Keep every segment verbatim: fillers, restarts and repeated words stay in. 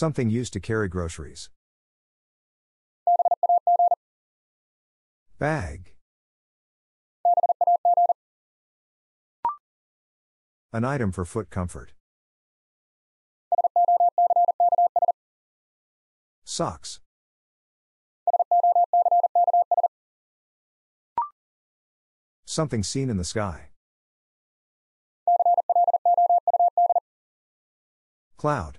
Something used to carry groceries. Bag. An item for foot comfort. Socks. Something seen in the sky. Cloud.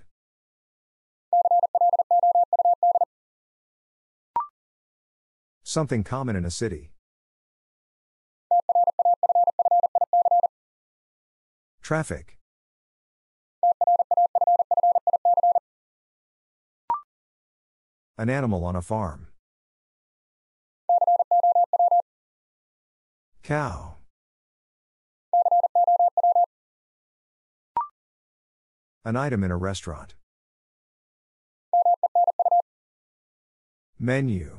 Something common in a city. Traffic. An animal on a farm. Cow. An item in a restaurant. Menu.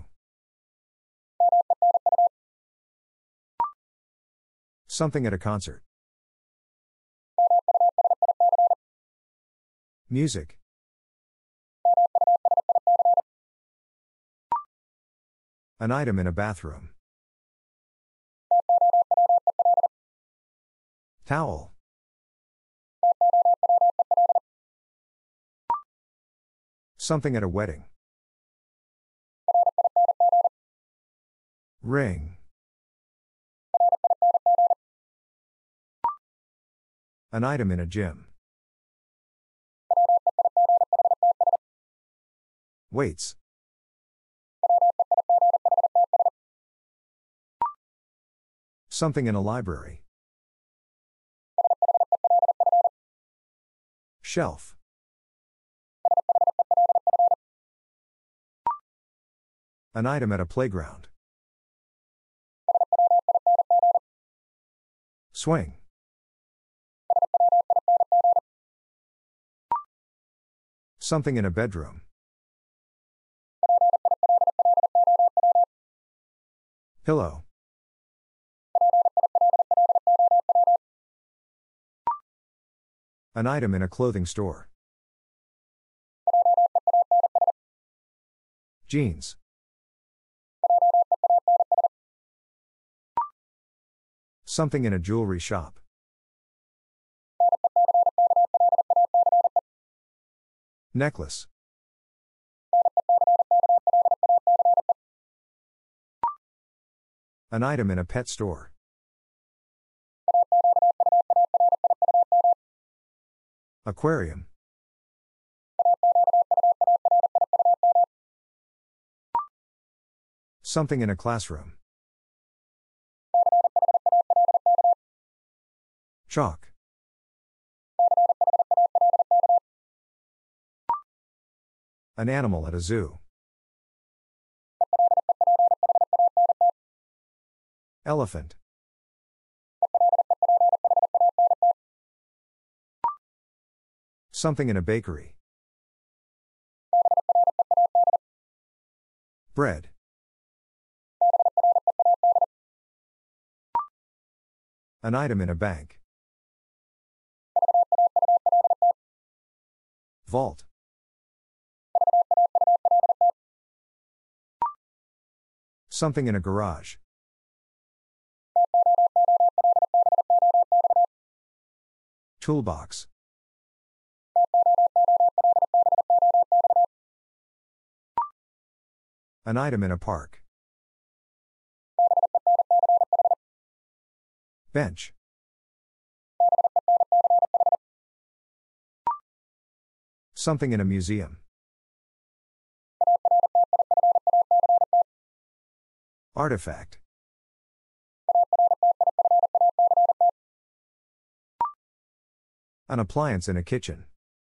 Something at a concert. Music. An item in a bathroom. Towel. Something at a wedding. Ring. An item in a gym. Weights. Something in a library. Shelf. An item at a playground. Swing. Something in a bedroom. Pillow. An item in a clothing store. Jeans. Something in a jewelry shop. Necklace. An item in a pet store. Aquarium. Something in a classroom. Chalk. An animal at a zoo. Elephant. Something in a bakery. Bread. An item in a bank. Vault. Something in a garage. Toolbox. An item in a park. Bench. Something in a museum. Artifact. An appliance in a kitchen.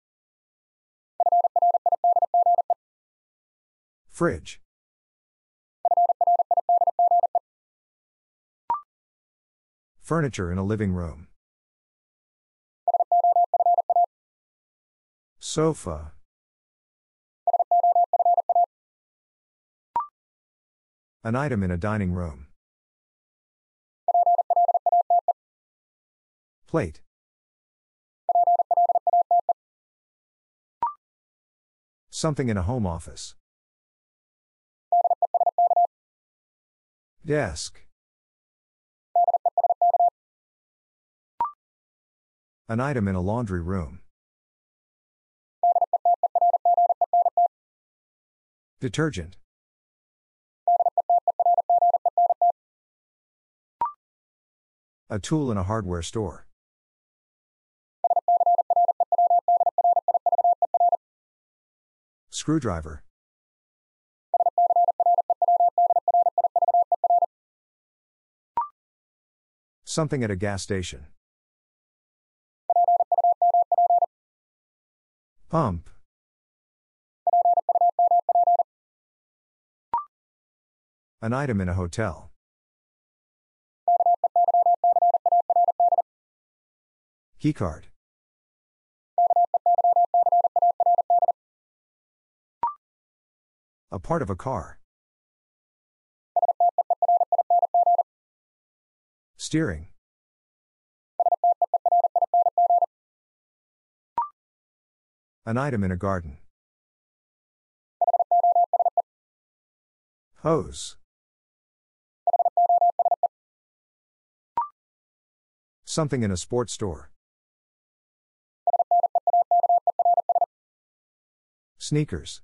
Fridge. Furniture in a living room. Sofa. An item in a dining room. Plate. Something in a home office. Desk. An item in a laundry room. Detergent. A tool in a hardware store. Screwdriver. Something at a gas station. Pump. An item in a hotel. Keycard. A part of a car. Steering. An item in a garden. Hose. Something in a sports store. Sneakers.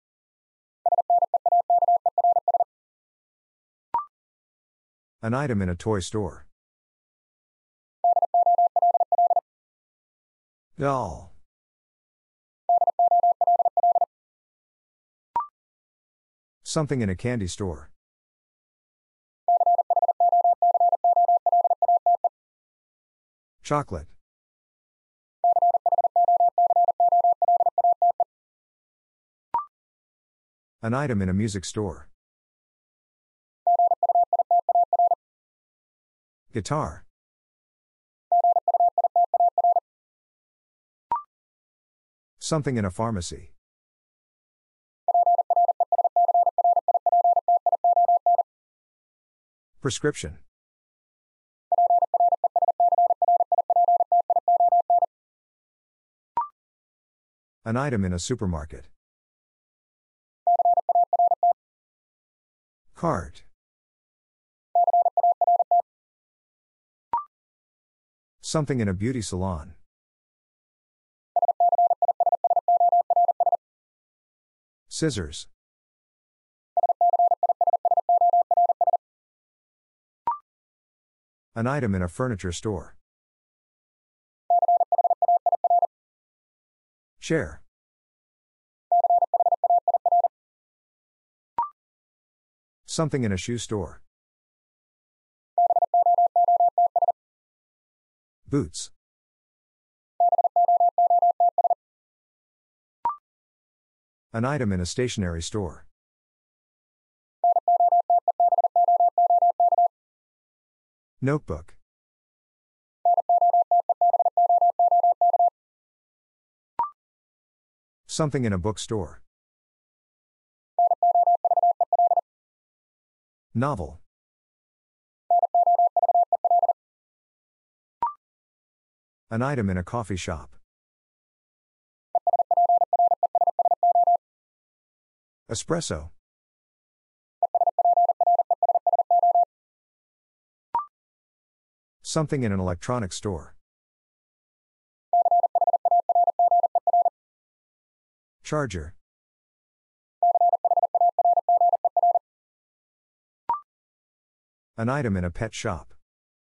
An item in a toy store. Doll. Something in a candy store. Chocolate. An item in a music store. Guitar. Something in a pharmacy. Prescription. An item in a supermarket. Cart. Something in a beauty salon. Scissors. An item in a furniture store. Chair. Something in a shoe store. Boots. An item in a stationery store. Notebook. Something in a bookstore. Novel. An item in a coffee shop. Espresso. Something in an electronics store. Charger. An item in a pet shop.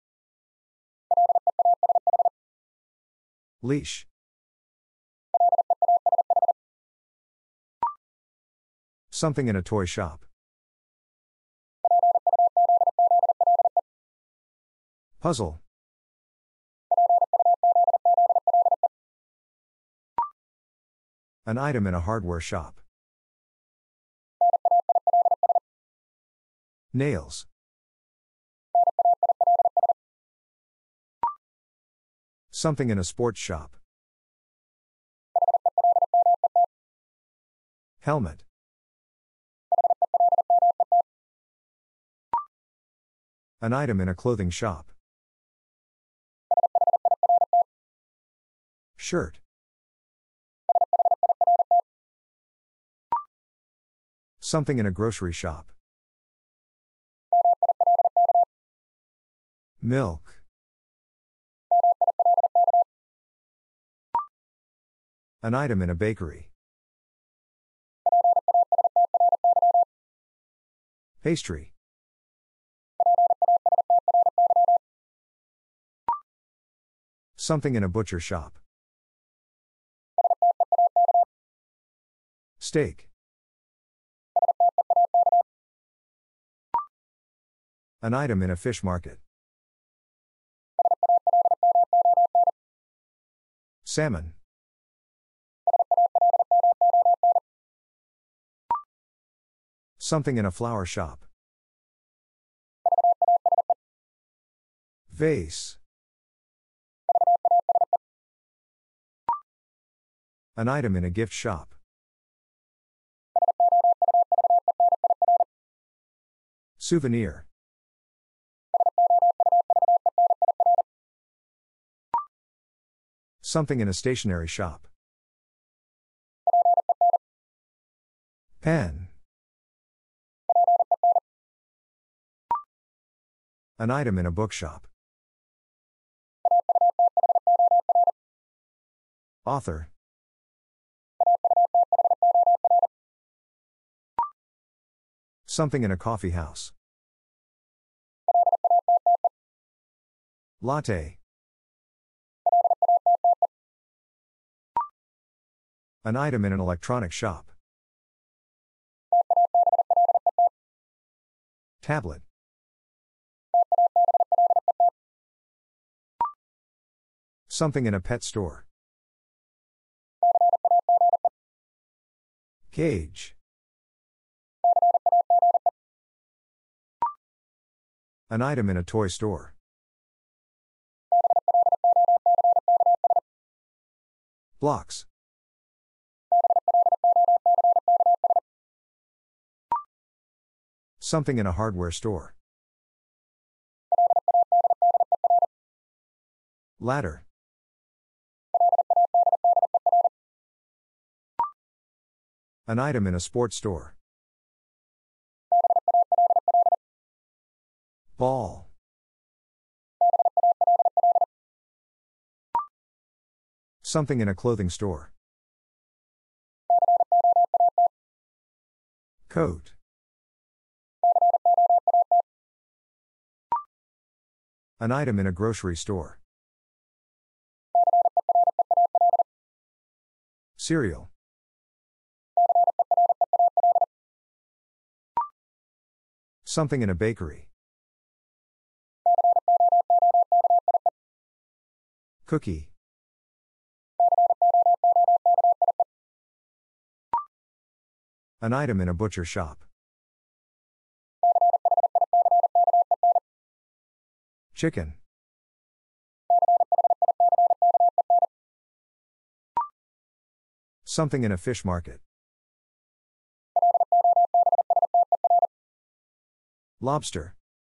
Leash. Something in a toy shop. Puzzle. An item in a hardware shop. Nails. Something in a sports shop. Helmet. An item in a clothing shop. Shirt. Something in a grocery shop. Milk. An item in a bakery. Pastry. Something in a butcher shop. Steak. An item in a fish market. Salmon. Something in a flower shop. Vase. An item in a gift shop. Souvenir. Something in a stationery shop. Pen. An item in a bookshop. Author. Something in a coffee house. Latte. An item in an electronic shop. Tablet. Something in a pet store. Cage. An item in a toy store. Blocks. Something in a hardware store. Ladder. An item in a sports store. Ball. Something in a clothing store. Coat. An item in a grocery store. Cereal. Something in a bakery. Cookie. An item in a butcher shop. Chicken. Something in a fish market. Lobster.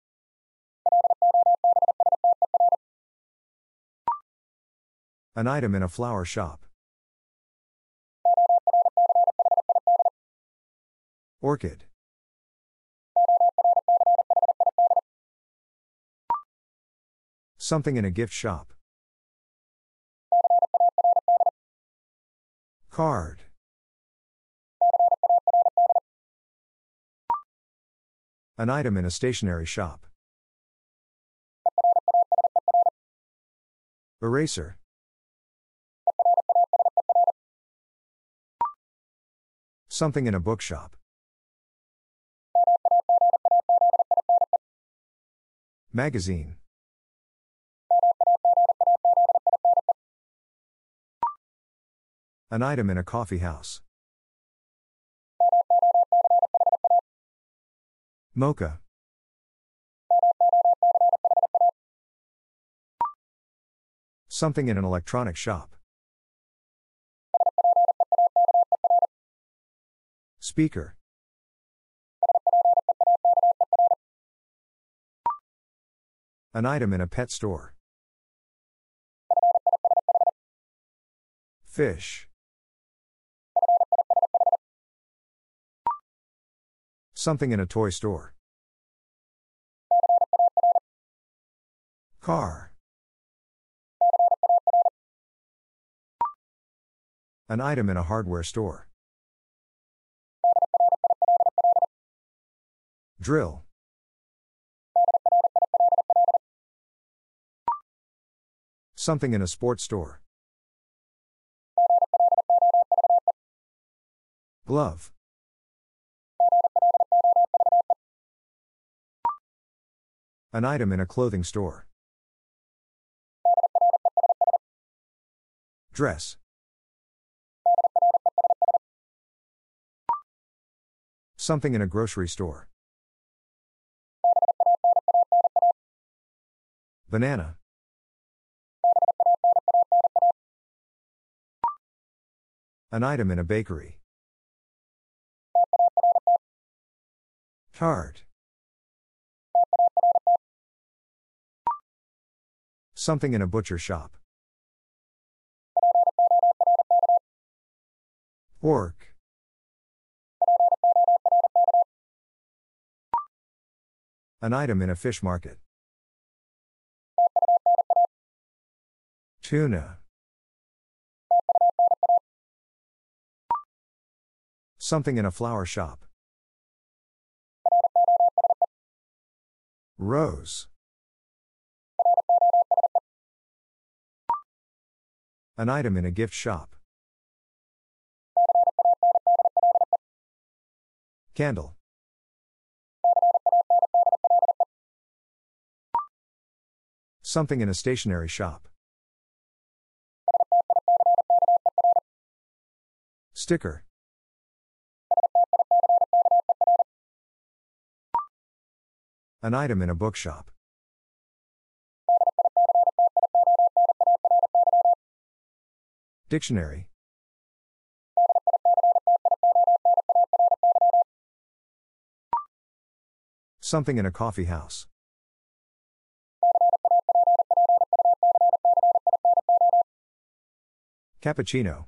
An item in a flower shop. Orchid. Something in a gift shop. Card. An item in a stationery shop. Eraser. Something in a bookshop. Magazine. An item in a coffee house. Mocha. Something in an electronic shop. Speaker. An item in a pet store. Fish. Something in a toy store. Car. An item in a hardware store. Drill. Something in a sports store. Glove. An item in a clothing store. Dress. Something in a grocery store. Banana. An item in a bakery. Tart. Something in a butcher shop. Pork. An item in a fish market. Tuna. Something in a flower shop. Rose. An item in a gift shop. Candle. Something in a stationery shop. Sticker. An item in a bookshop. Dictionary. Something in a coffee house. Cappuccino.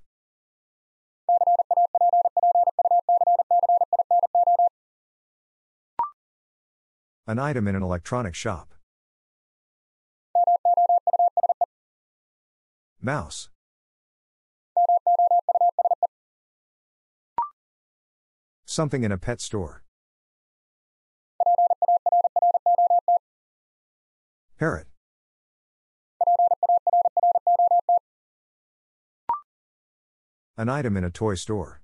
An item in an electronic shop. Mouse. Something in a pet store. Parrot. An item in a toy store.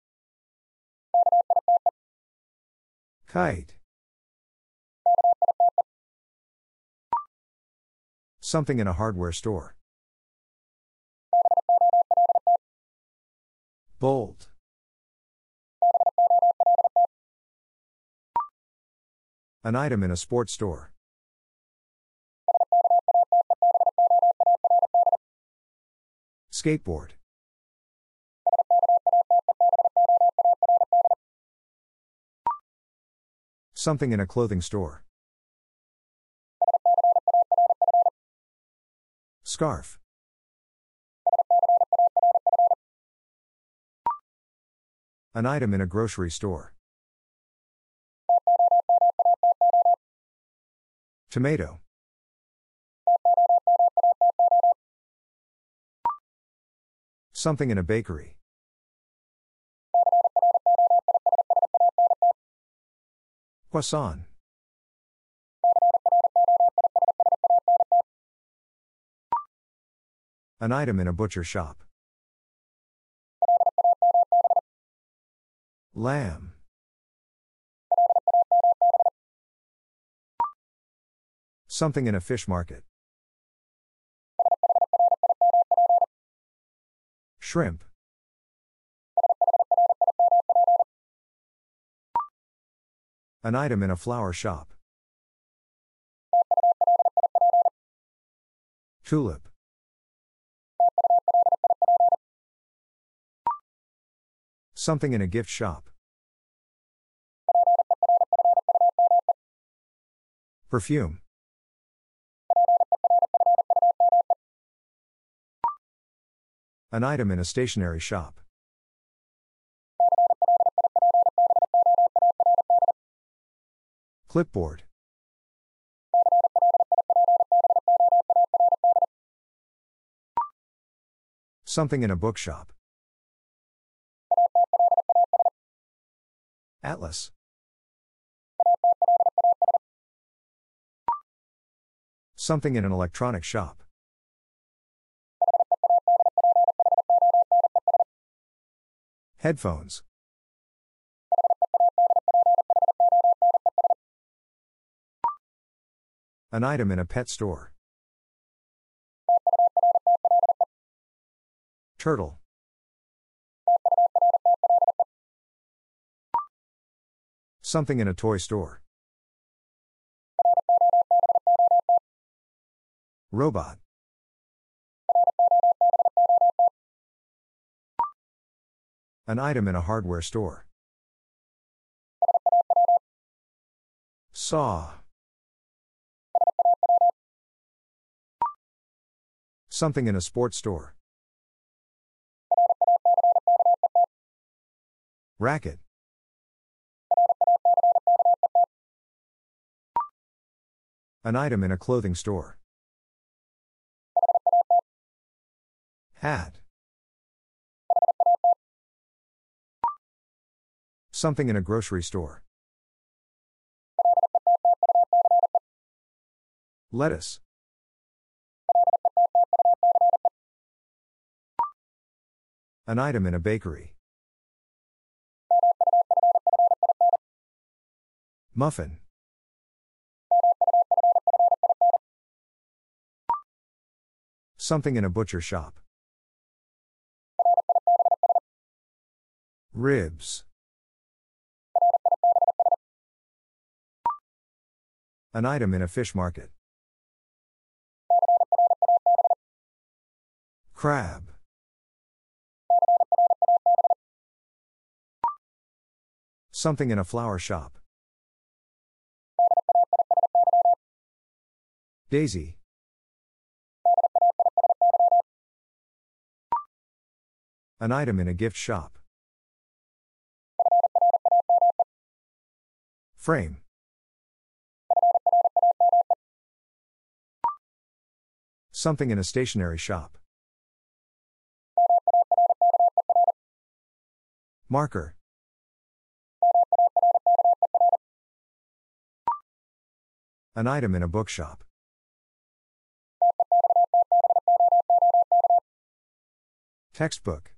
Kite. Something in a hardware store. Bolt. An item in a sports store. Skateboard. Something in a clothing store. Scarf. An item in a grocery store. Tomato. Something in a bakery. Croissant. An item in a butcher shop. Lamb. Something in a fish market. Shrimp. An item in a flower shop. Tulip. Something in a gift shop. Perfume. An item in a stationery shop. Clipboard. Something in a bookshop. Atlas. Something in an electronic shop. Headphones. An item in a pet store. Turtle. Something in a toy store. Robot. An item in a hardware store. Saw. Something in a sports store. Racket. An item in a clothing store. Hat. Something in a grocery store. Lettuce. An item in a bakery. Muffin. Something in a butcher shop. Ribs. An item in a fish market. Crab. Something in a flower shop. Daisy. An item in a gift shop. Frame. Something in a stationery shop. Marker. An item in a bookshop. Textbook.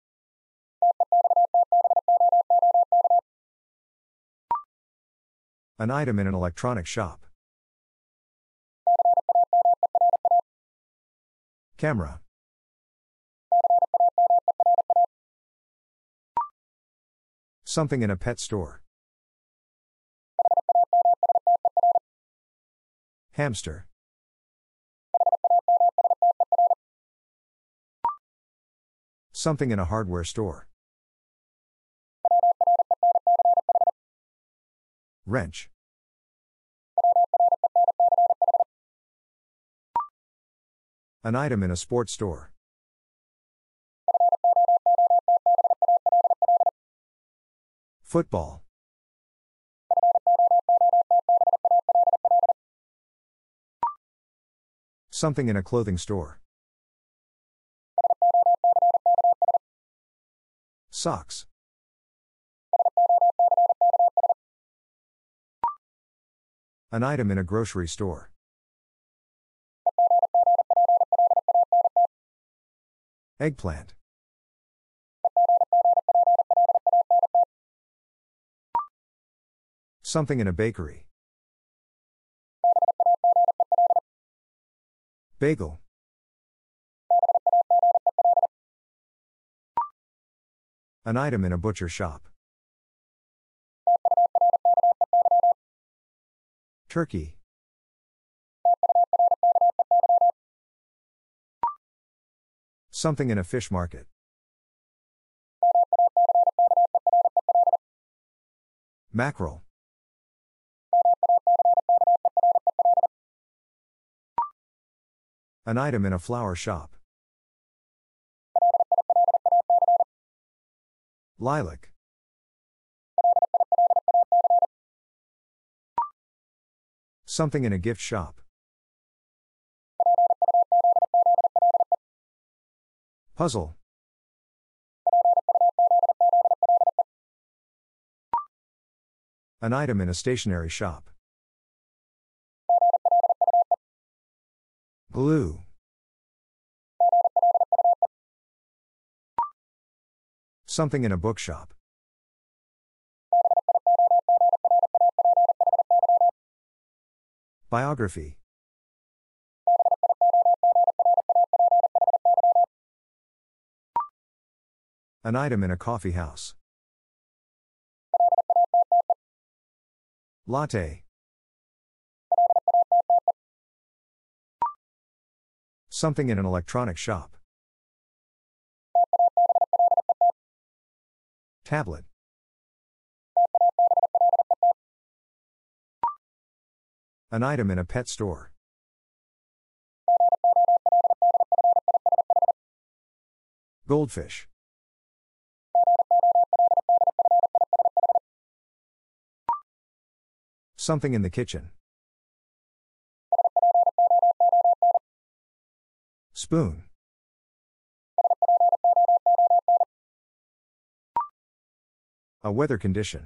An item in an electronic shop. Camera. Something in a pet store. Hamster. Something in a hardware store. Wrench. An item in a sports store. Football. Something in a clothing store. Socks. An item in a grocery store. Eggplant. Something in a bakery. Bagel. An item in a butcher shop. Turkey. Something in a fish market. Mackerel. An item in a flower shop. Lilac. Something in a gift shop. Puzzle. An item in a stationery shop. Glue. Something in a bookshop. Biography. An item in a coffee house. Latte. Something in an electronic shop. Tablet. An item in a pet store. Goldfish. Something in the kitchen. Spoon. A weather condition.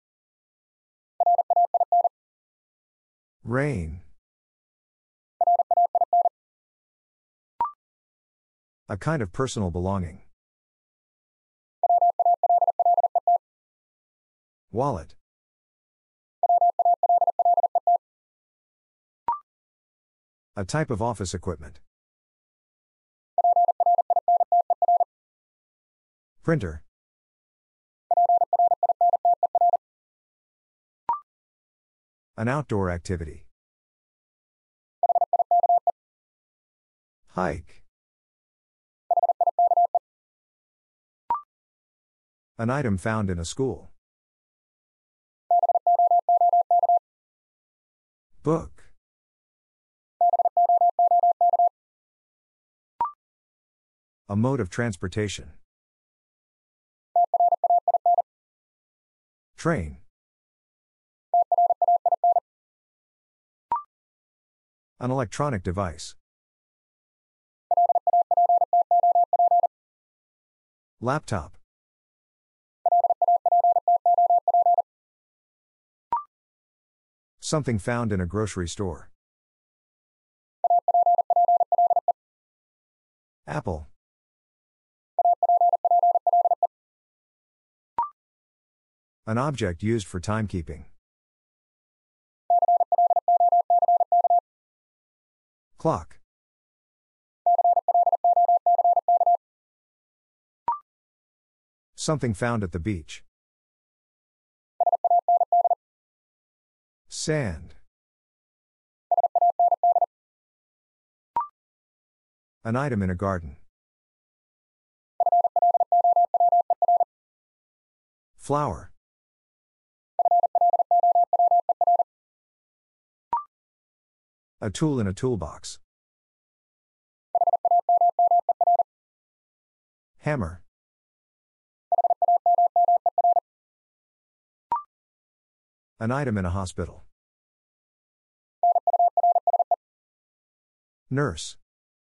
Rain. A kind of personal belonging. Wallet. A type of office equipment. Printer. An outdoor activity. Hike. An item found in a school. Book. A mode of transportation. Train. An electronic device. Laptop. Something found in a grocery store. Apple. An object used for timekeeping. Clock. Something found at the beach. Sand. An item in a garden. Flower. A tool in a toolbox. Hammer. An item in a hospital. Nurse.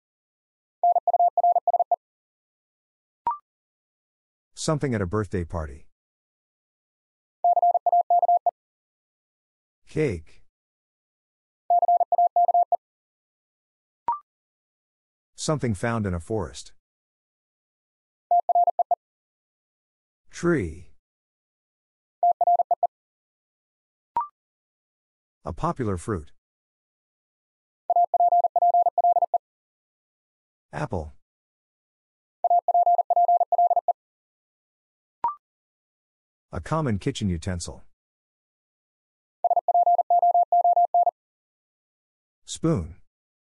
Something at a birthday party. Cake. Something found in a forest. Tree. A popular fruit. Apple. A common kitchen utensil. Spoon.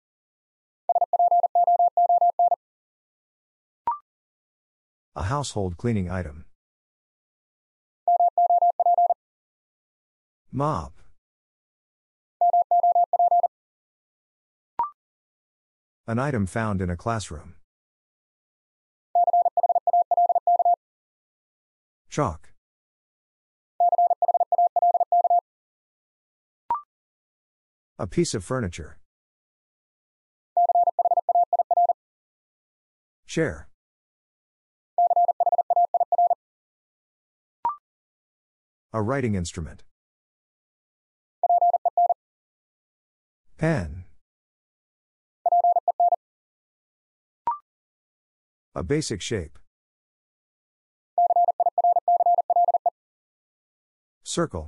A household cleaning item. Mop. An item found in a classroom. Chalk. A piece of furniture. Chair. A writing instrument. Pen. A basic shape. Circle.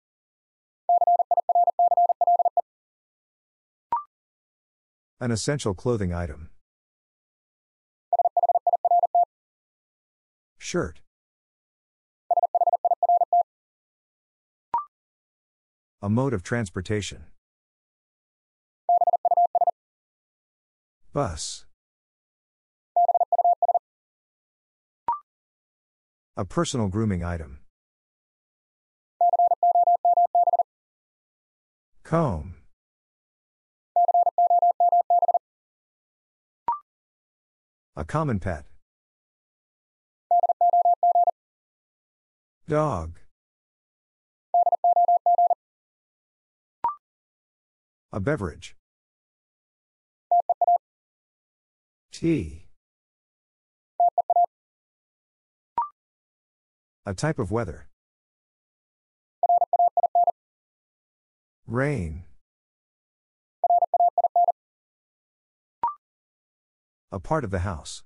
An essential clothing item. Shirt. A mode of transportation. Bus. A personal grooming item. Comb. A common pet. Dog. A beverage. Tea. A type of weather. Rain. A part of the house.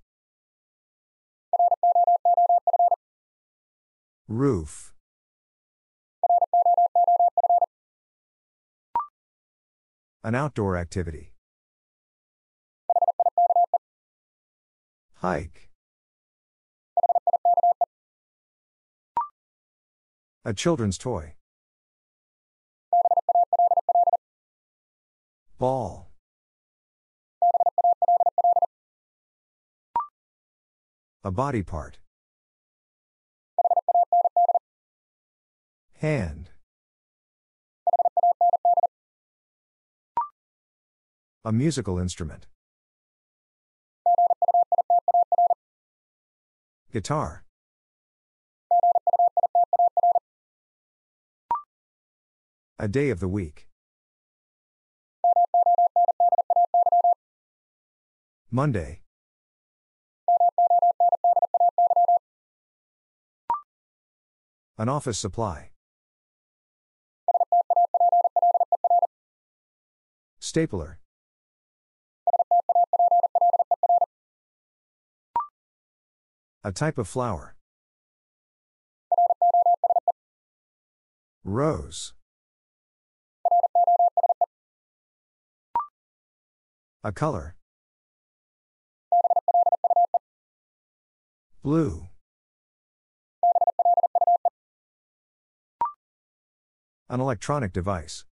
Roof. An outdoor activity. Hike. A children's toy. Ball. A body part. Hand. A musical instrument. Guitar. A day of the week. Monday. An office supply. Stapler. A type of flower. Rose. A color. Blue. An electronic device.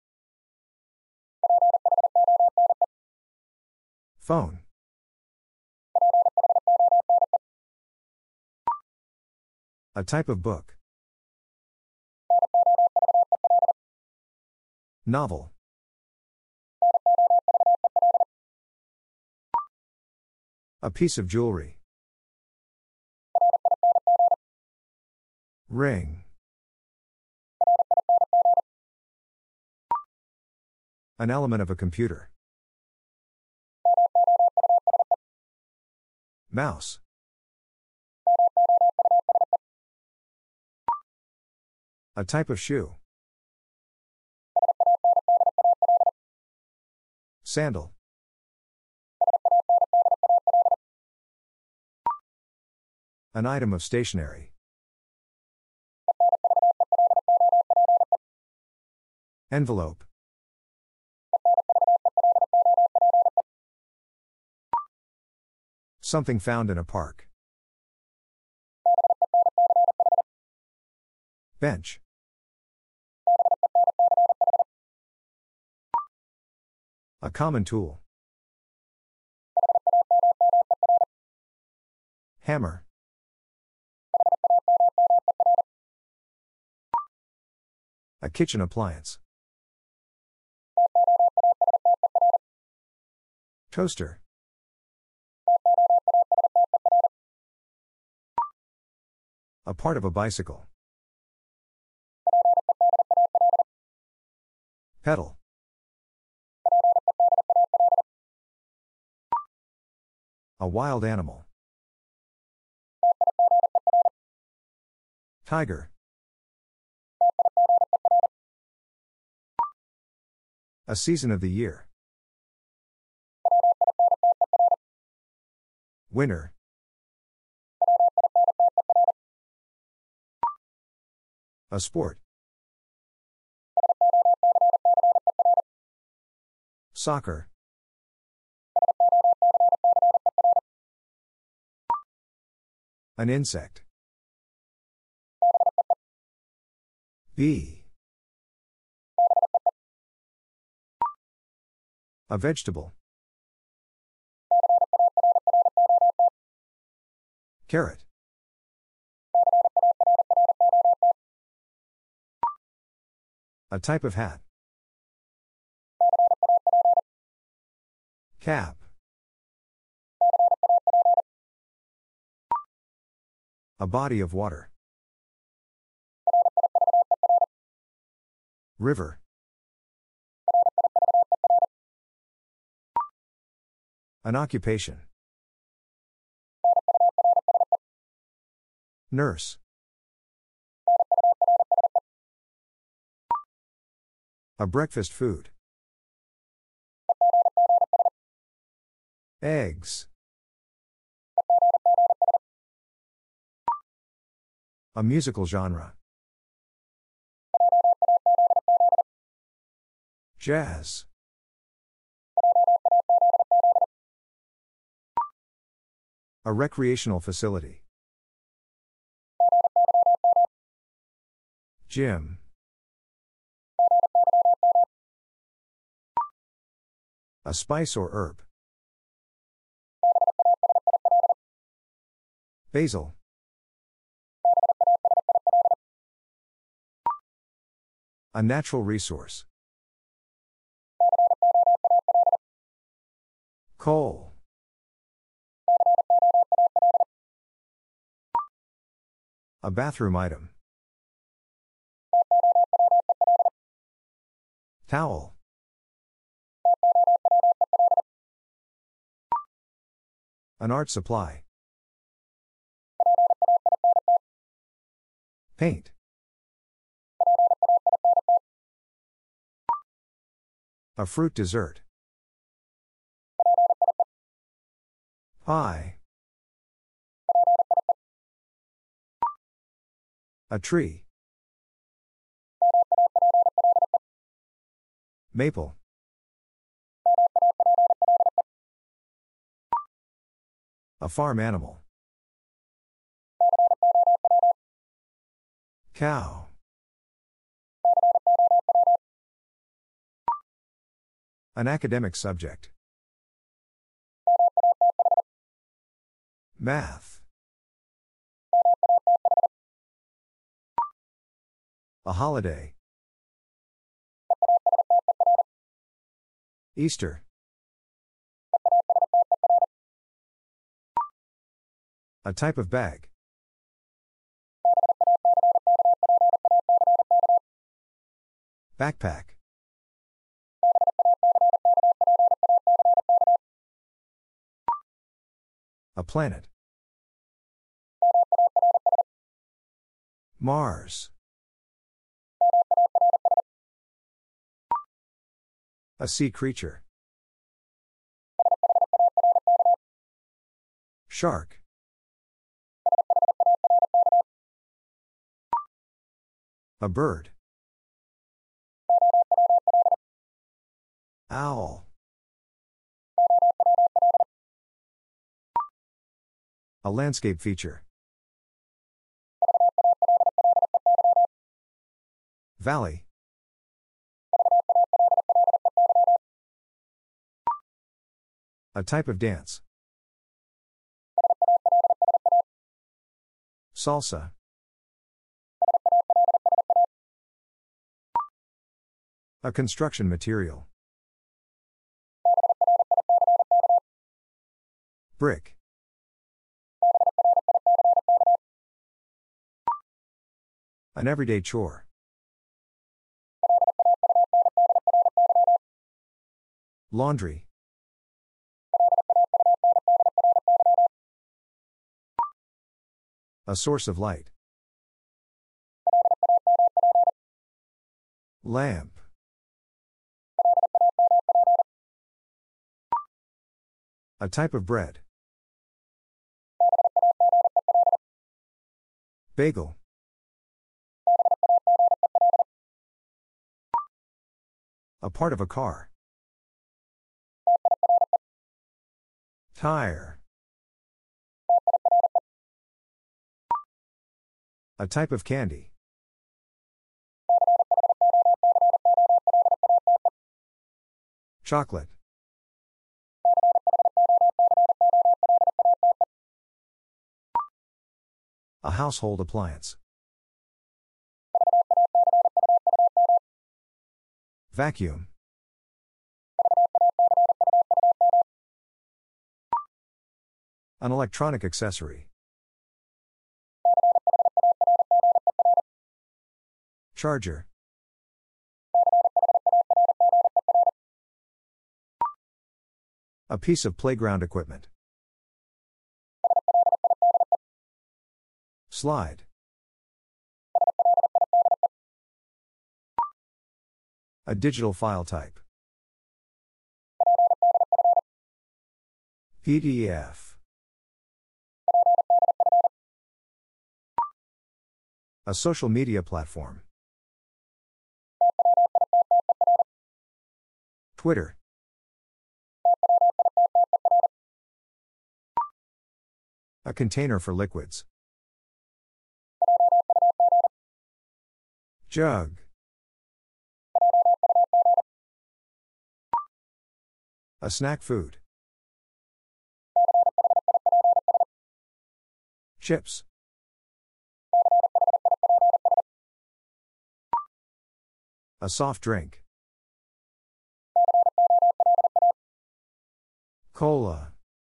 Phone. A type of book. Novel. A piece of jewelry. Ring. An element of a computer. Mouse. A type of shoe. Sandal. An item of stationery. Envelope. Something found in a park. Bench. A common tool. Hammer. A kitchen appliance. Toaster. A part of a bicycle. Pedal. A wild animal. Tiger. A season of the year. Winter. A sport. Soccer. An insect. Bee. A vegetable. Carrot. A type of hat. Cap. A body of water. River. An occupation. Nurse. A breakfast food. Eggs. A musical genre. Jazz. A recreational facility. Gym. A spice or herb. Basil. A natural resource. Coal. A bathroom item. Towel. An art supply. Paint. A fruit dessert. Pie. A tree. Maple. A farm animal. Cow. An academic subject. Math. A holiday. Easter. A type of bag. Backpack. A planet. Mars. A sea creature. Shark. A bird. Owl. A landscape feature. Valley. A type of dance. Salsa. A construction material. Brick. An everyday chore. Laundry. A source of light. Lamp. A type of bread. Bagel. A part of a car. Tire. A type of candy. Chocolate. A household appliance. Vacuum. An electronic accessory. Charger. A piece of playground equipment. Slide. A digital file type. P D F. A social media platform. Twitter. A container for liquids. Jug. A snack food. Chips. A soft drink. Cola.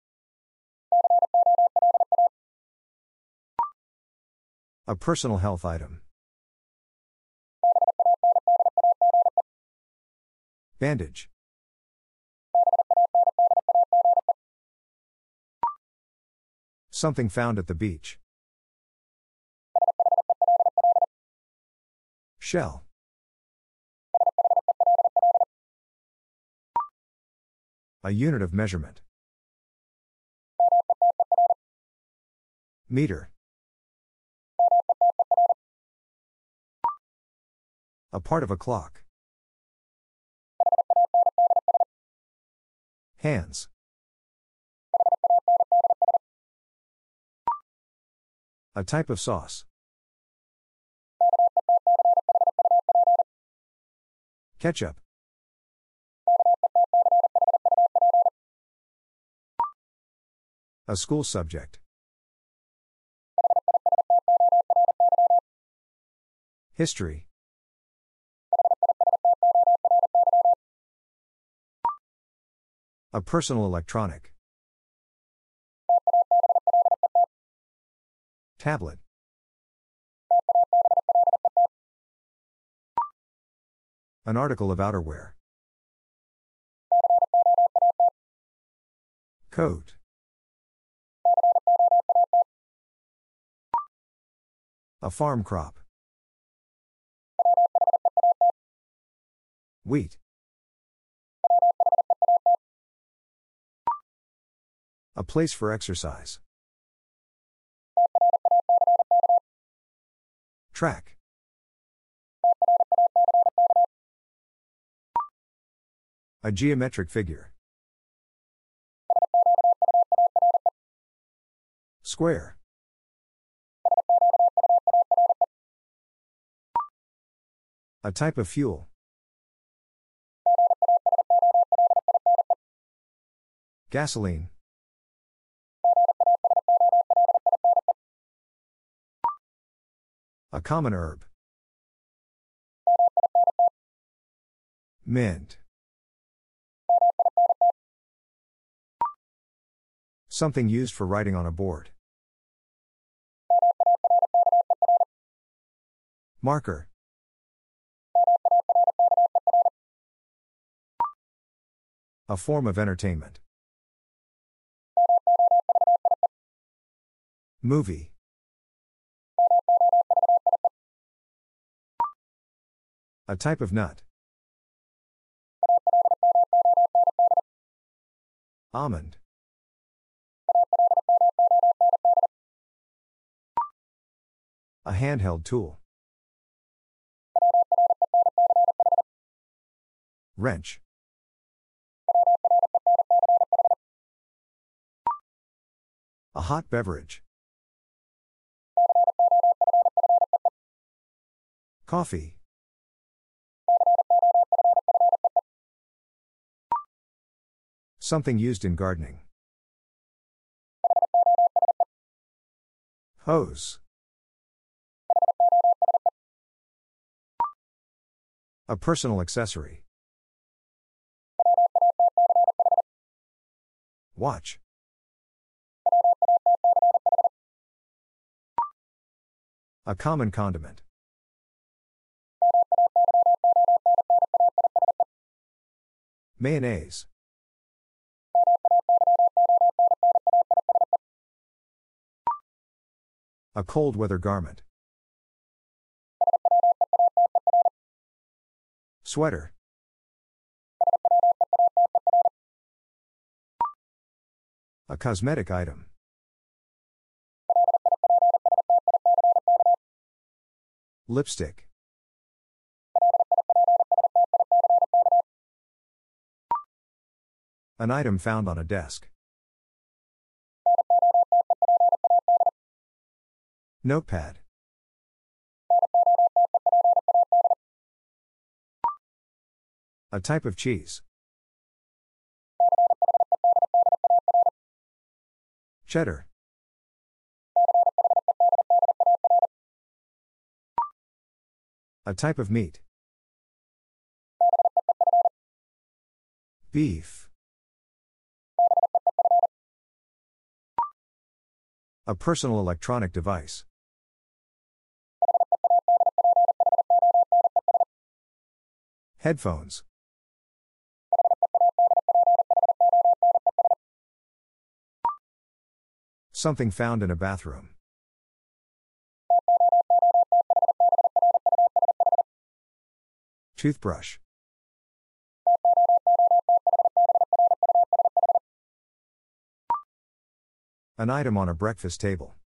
A personal health item. Bandage. Something found at the beach. Shell. A unit of measurement. Meter. A part of a clock. Hands. A type of sauce. Ketchup. A school subject. History. A personal electronic. Tablet. An article of outerwear. Coat. A farm crop. Wheat. A place for exercise. Track. A geometric figure. Square. A type of fuel. Gasoline. A common herb. Mint. Something used for writing on a board. Marker. A form of entertainment. Movie. A type of nut. Almond. A handheld tool. Wrench. A hot beverage. Coffee. Something used in gardening. Hose. A personal accessory. Watch. A common condiment. Mayonnaise. A cold weather garment. Sweater. A cosmetic item. Lipstick. An item found on a desk. Notepad. A type of cheese. Cheddar. A type of meat. Beef. A personal electronic device. Headphones. Something found in a bathroom. Toothbrush. An item on a breakfast table.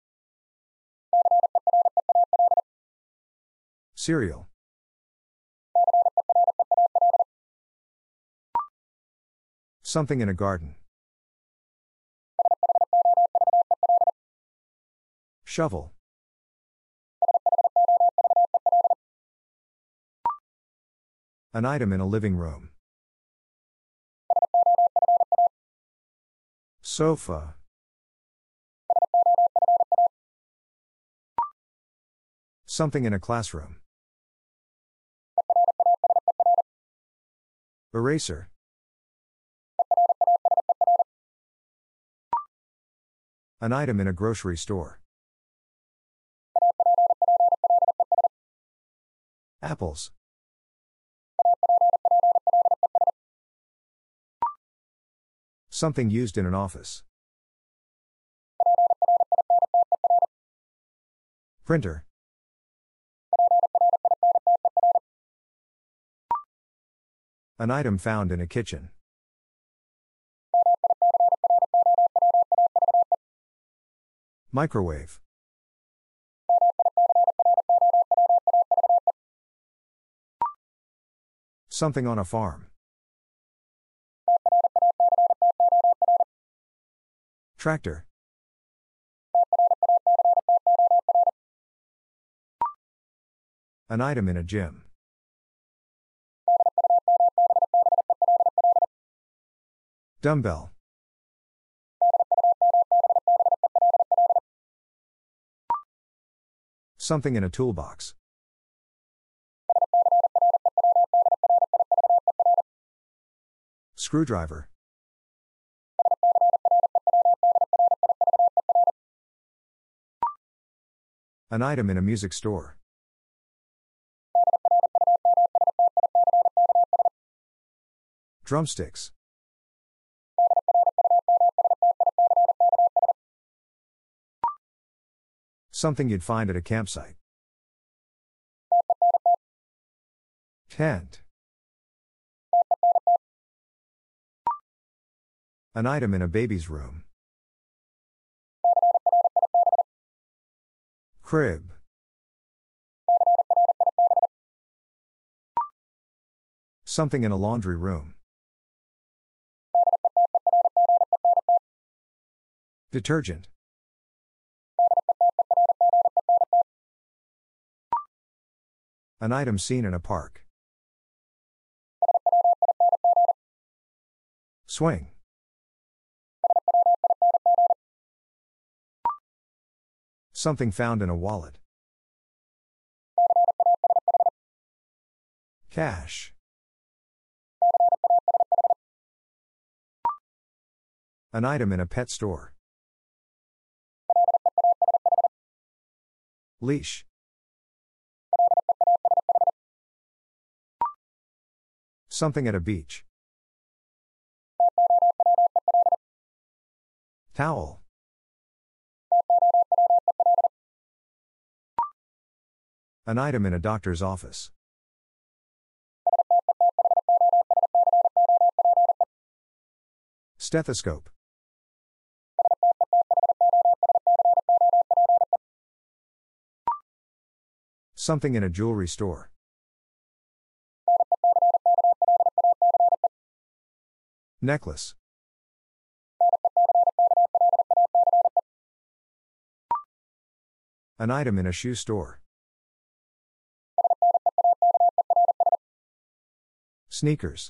Cereal. Something in a garden. Shovel. An item in a living room. Sofa. Something in a classroom. Eraser. An item in a grocery store. Apples. Something used in an office. Printer. An item found in a kitchen. Microwave. Something on a farm. Tractor. An item in a gym. Dumbbell. Something in a toolbox. Screwdriver. An item in a music store. Drumsticks. Something you'd find at a campsite. Tent. An item in a baby's room. Crib. Something in a laundry room. Detergent. An item seen in a park. Swing. Something found in a wallet. Cash. An item in a pet store. Leash. Something at a beach. Towel. An item in a doctor's office. Stethoscope. Something in a jewelry store. Necklace. An item in a shoe store. Sneakers.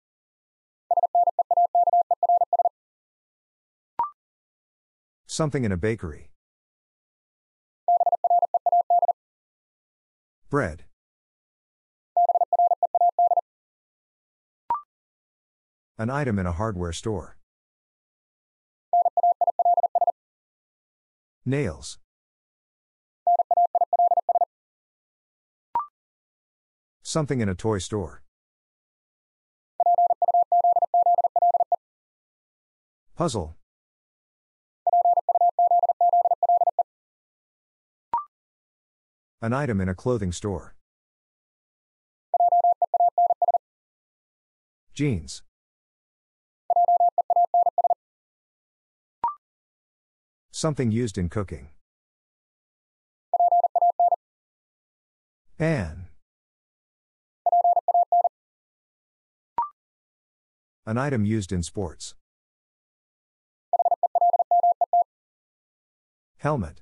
Something in a bakery. Bread. An item in a hardware store. Nails. Something in a toy store. Puzzle. An item in a clothing store. Jeans. Something used in cooking. Pan. An item used in sports. Helmet.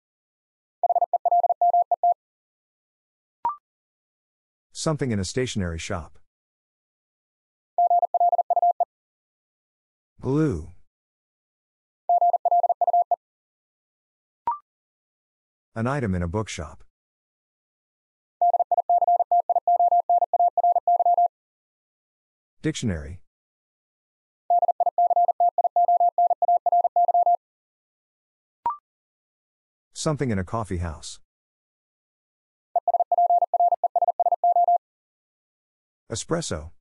Something in a stationery shop. Glue. An item in a bookshop. Dictionary. Something in a coffee house. Espresso.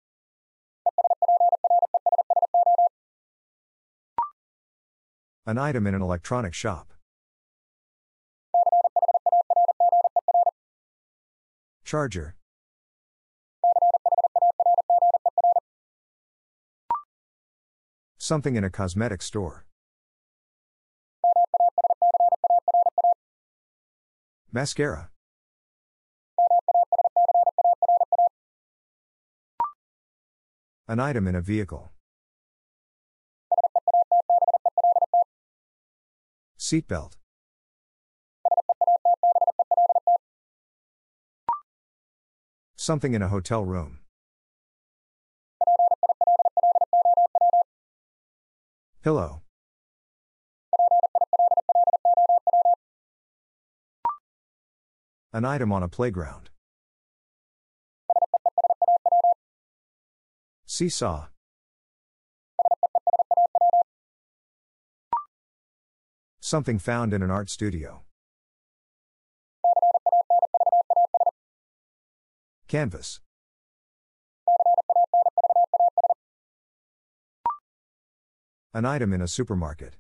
An item in an electronic shop. Charger. Something in a cosmetic store. Mascara. An item in a vehicle. Seatbelt. Something in a hotel room. Pillow. An item on a playground. Seesaw. Something found in an art studio. Canvas. An item in a supermarket.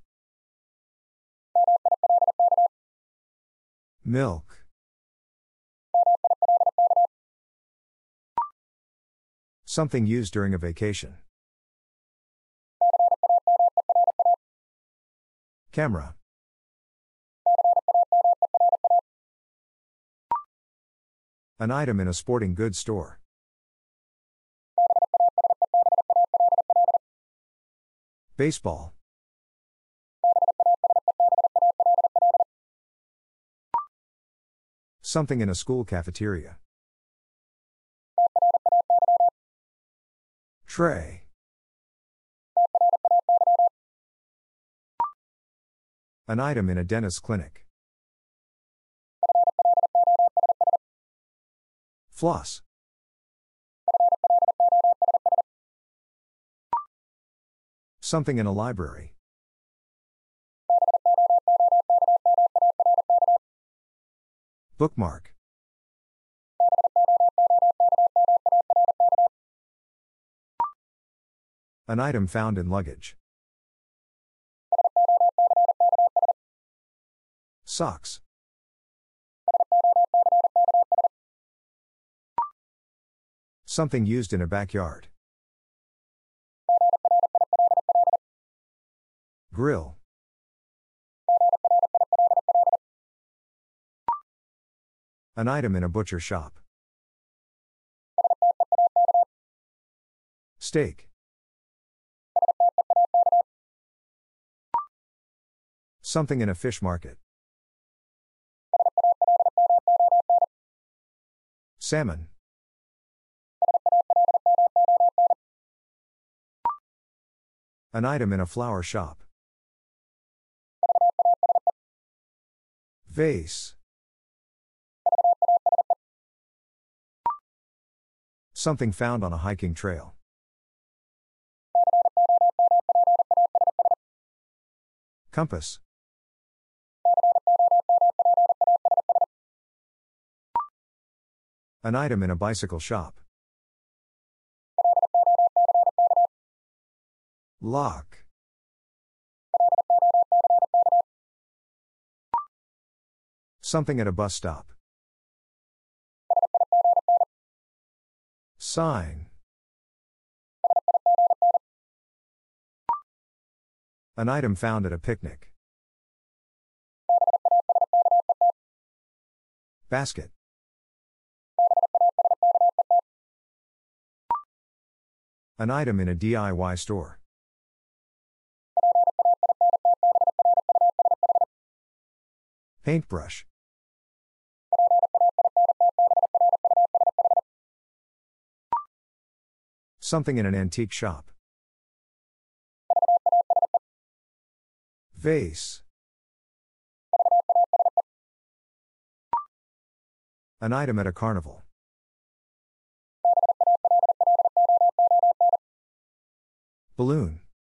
Milk. Something used during a vacation. Camera. An item in a sporting goods store. Baseball. Something in a school cafeteria. Tray. An item in a dentist's clinic. Floss. Something in a library. Bookmark. An item found in luggage. Socks. Something used in a backyard. Grill. An item in a butcher shop. Steak. Something in a fish market. Salmon. An item in a flower shop. Vase. Something found on a hiking trail. Compass. An item in a bicycle shop. Lock. Something at a bus stop. Sign. An item found at a picnic. Basket. An item in a D I Y store. Paintbrush. Something in an antique shop. Vase. An item at a carnival. Balloon.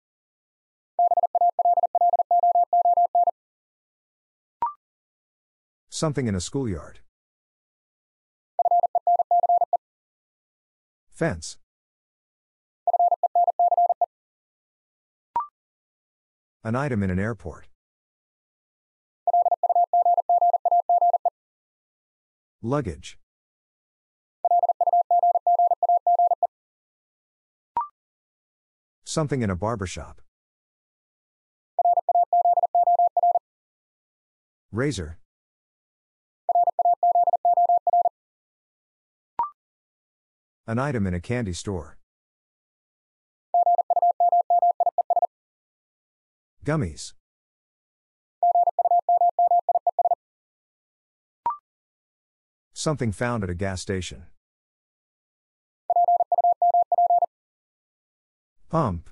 Something in a schoolyard. Fence. An item in an airport. Luggage. Something in a barbershop. Razor. An item in a candy store. Gummies. Something found at a gas station. Pump.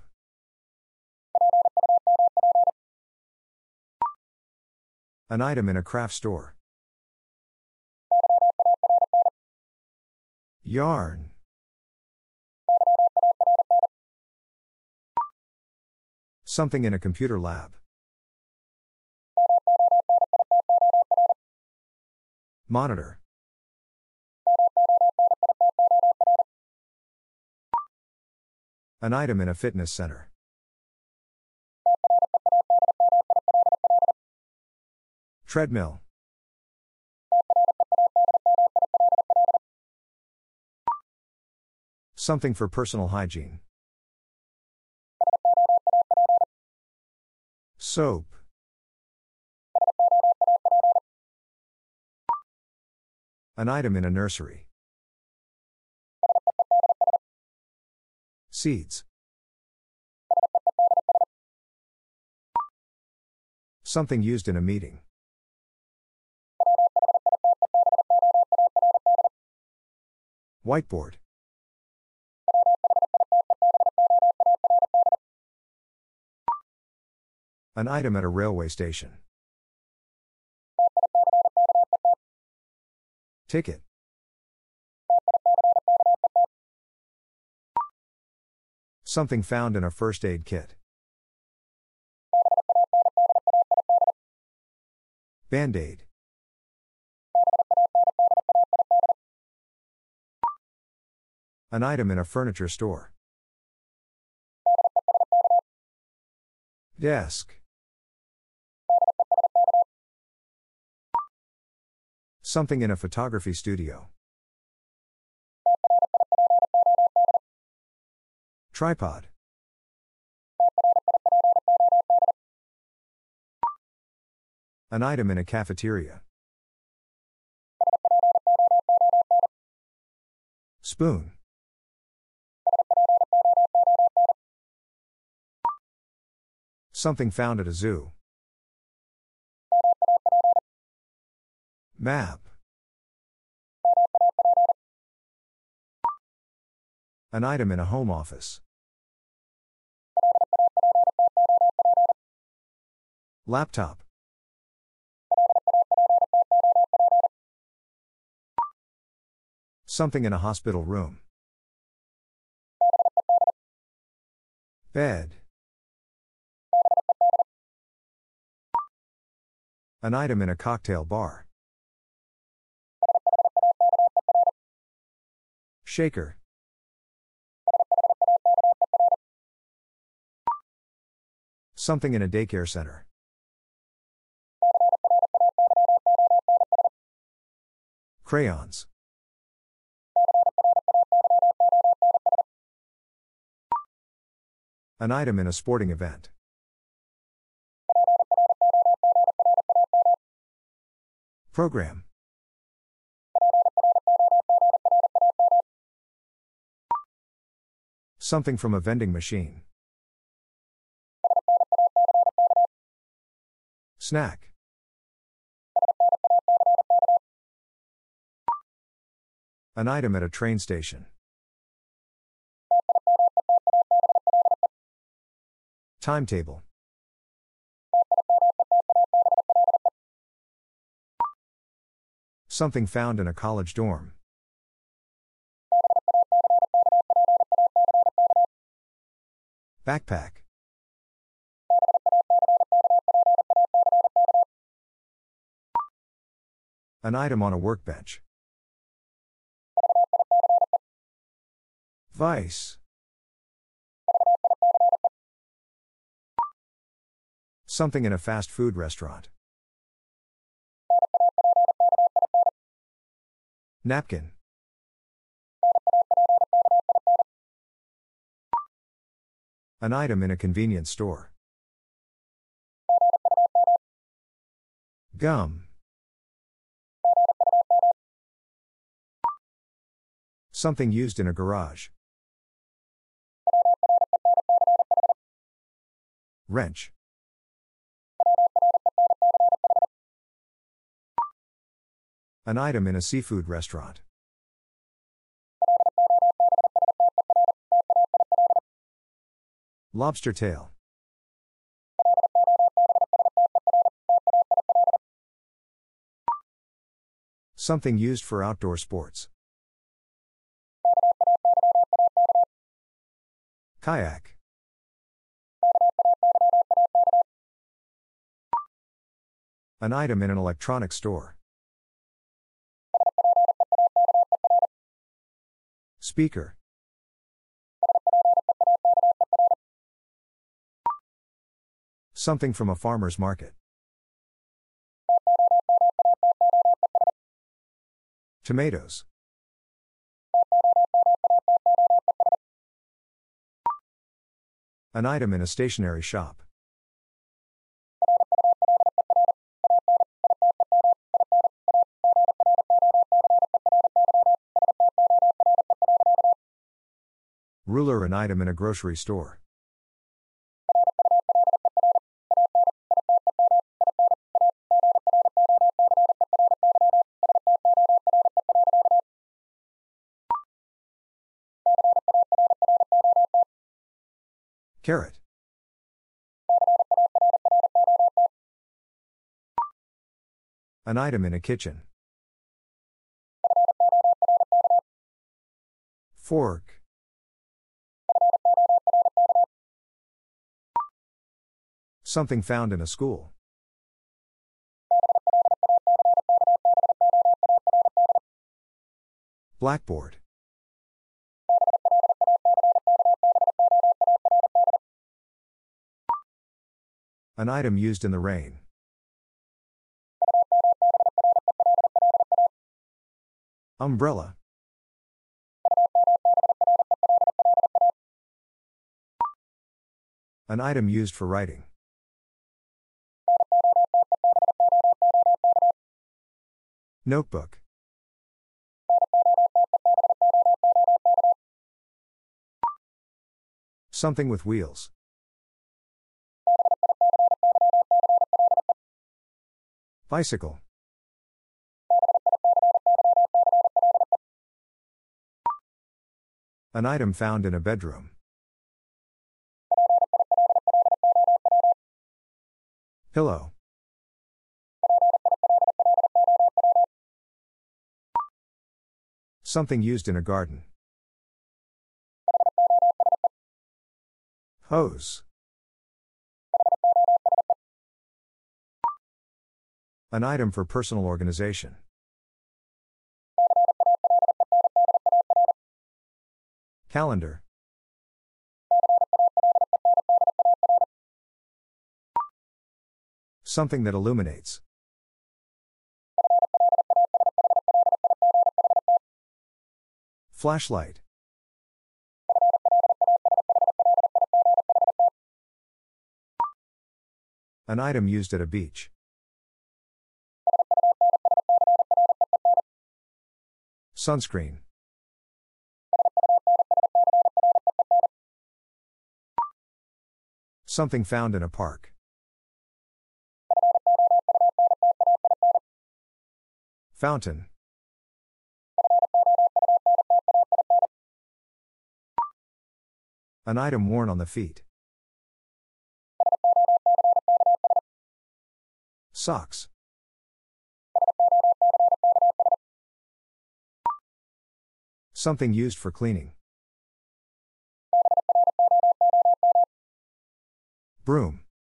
An item in a craft store. Yarn. Something in a computer lab. Monitor. An item in a fitness center. Treadmill. Something for personal hygiene. Soap. An item in a nursery. Seeds. Something used in a meeting. Whiteboard. An item at a railway station. Ticket. Something found in a first aid kit. Band-aid. An item in a furniture store. Desk. Something in a photography studio. Tripod. An item in a cafeteria. Spoon. Something found at a zoo. Map. An item in a home office. Laptop. Something in a hospital room. Bed. An item in a cocktail bar. Shaker. Something in a daycare center. Crayons. An item in a sporting event. Program. Something from a vending machine. Snack. An item at a train station. Timetable. Something found in a college dorm. Backpack. An item on a workbench. Vice. Something in a fast food restaurant. Napkin. An item in a convenience store. Gum. Something used in a garage. Wrench. An item in a seafood restaurant. Lobster tail. Something used for outdoor sports. Kayak. An item in an electronics store. Speaker. Something from a farmer's market. Tomatoes. An item in a stationery shop. Ruler. An item in a grocery store. Carrot. An item in a kitchen. Fork. Something found in a school. Blackboard. An item used in the rain. Umbrella. An item used for writing. Notebook. Something with wheels. Bicycle. An item found in a bedroom. Pillow. Something used in a garden. Hose. An item for personal organization. Calendar. Something that illuminates. Flashlight. An item used at a beach. Sunscreen. Something found in a park. Fountain. An item worn on the feet. Socks. Something used for cleaning. Broom.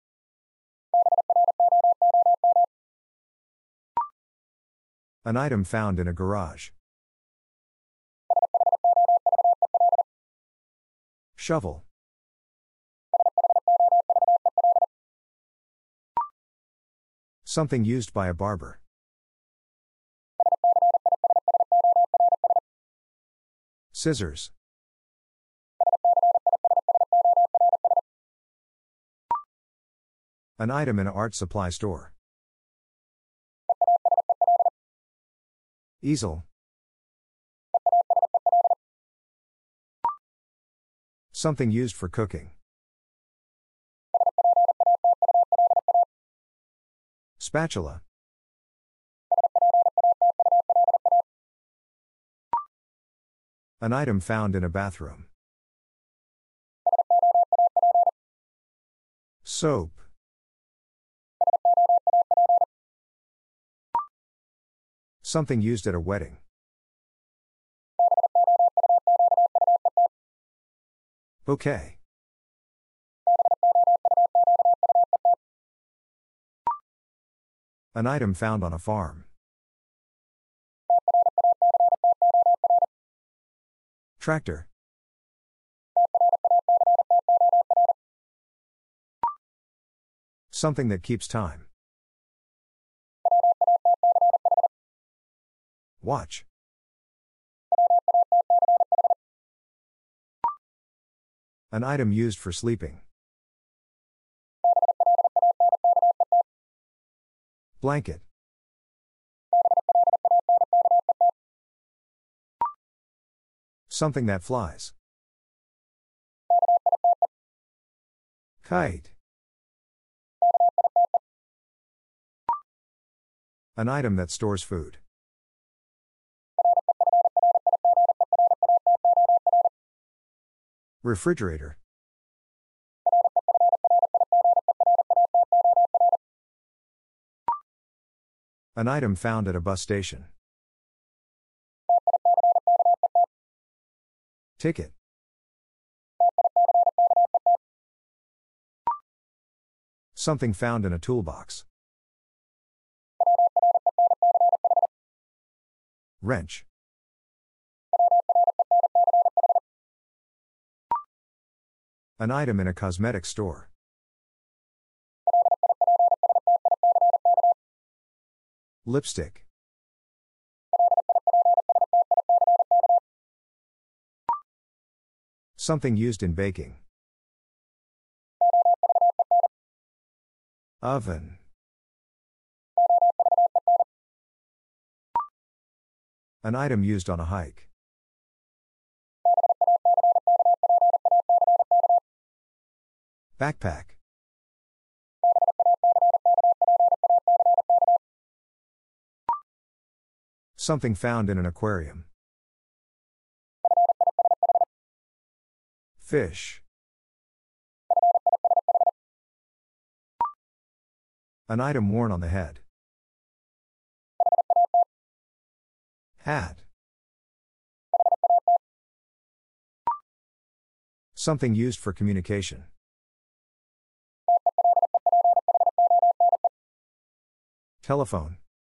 An item found in a garage. Shovel. Something used by a barber. Scissors. An item in an art supply store. Easel. Something used for cooking. Spatula. An item found in a bathroom. Soap. Something used at a wedding. Bouquet. An item found on a farm. Tractor. Something that keeps time. Watch. An item used for sleeping. Blanket. Something that flies. Kite. An item that stores food. Refrigerator. An item found at a bus station. Ticket. Something found in a toolbox. Wrench. An item in a cosmetic store. Lipstick. Something used in baking. Oven. An item used on a hike. Backpack. Something found in an aquarium. Fish. An item worn on the head. Hat. Something used for communication. Telephone.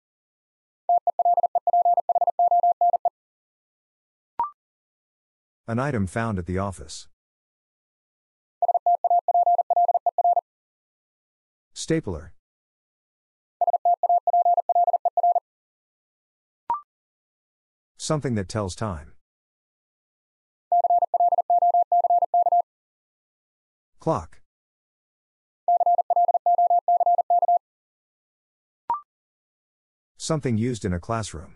An item found at the office. Stapler. Something that tells time. Clock. Something used in a classroom.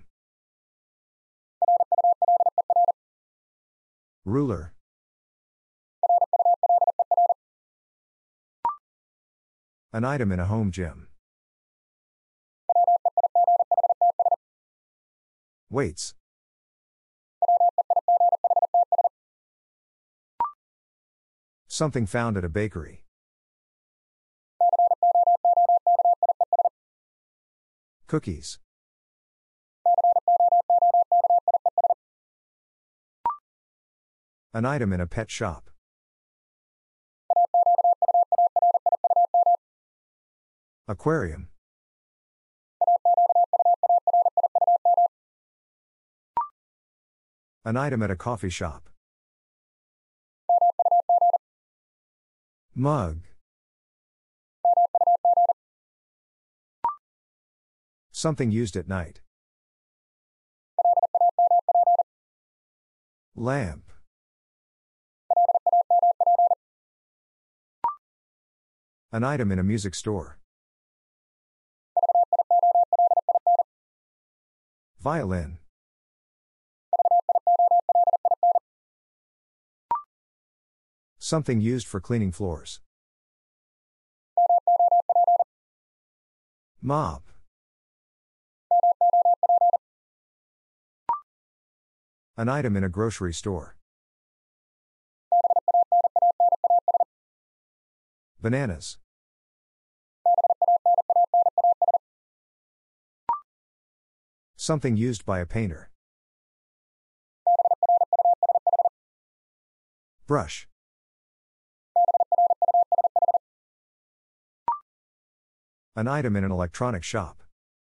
Ruler. An item in a home gym. Weights. Something found at a bakery. Cookies. An item in a pet shop. Aquarium. An item at a coffee shop. Mug. Something used at night. Lamp. An item in a music store. Violin. Something used for cleaning floors. Mop. An item in a grocery store. Bananas. Something used by a painter. Brush. An item in an electronic shop.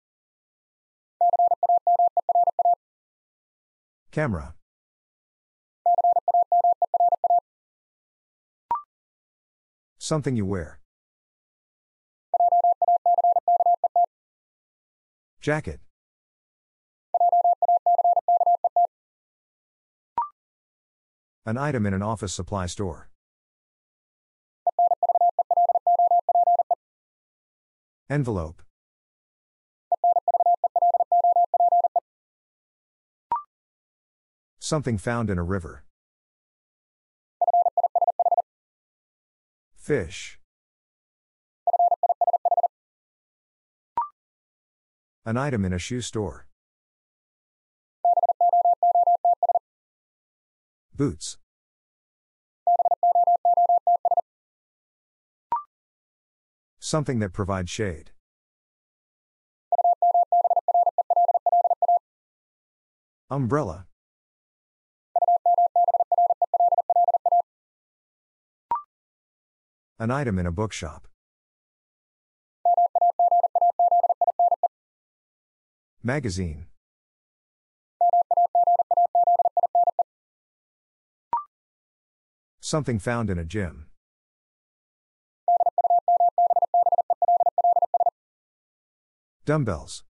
Camera. Something you wear. Jacket. An item in an office supply store. Envelope. Something found in a river. Fish. An item in a shoe store. Boots. Something that provides shade. Umbrella. An item in a bookshop. Magazine. Something found in a gym. Dumbbells.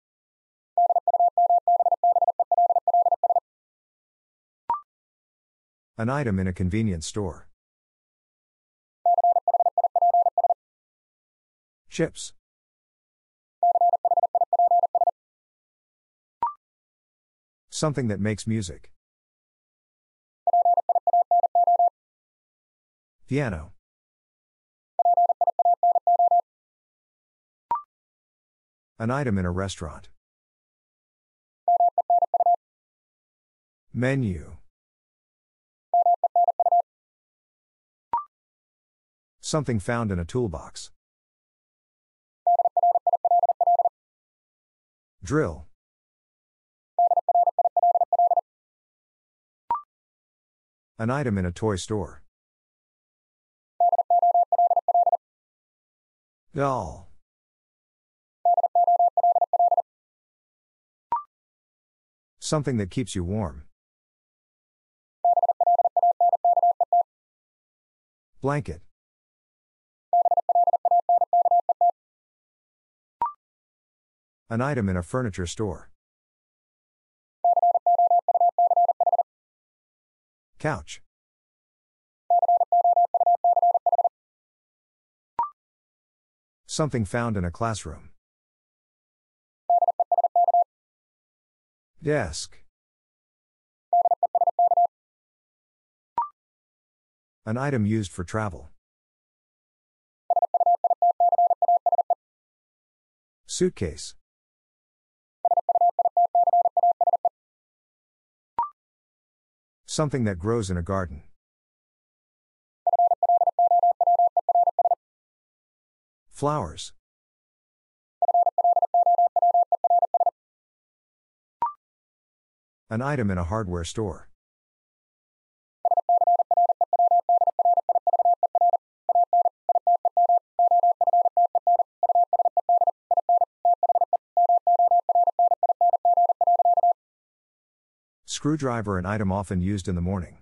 An item in a convenience store. Chips. Something that makes music. Piano. An item in a restaurant. Menu. Something found in a toolbox. Drill. An item in a toy store. Doll. Something that keeps you warm. Blanket. An item in a furniture store. Couch. Something found in a classroom. Desk. An item used for travel. Suitcase. Something that grows in a garden. Flowers. An item in a hardware store. Screwdriver, an item often used in the morning.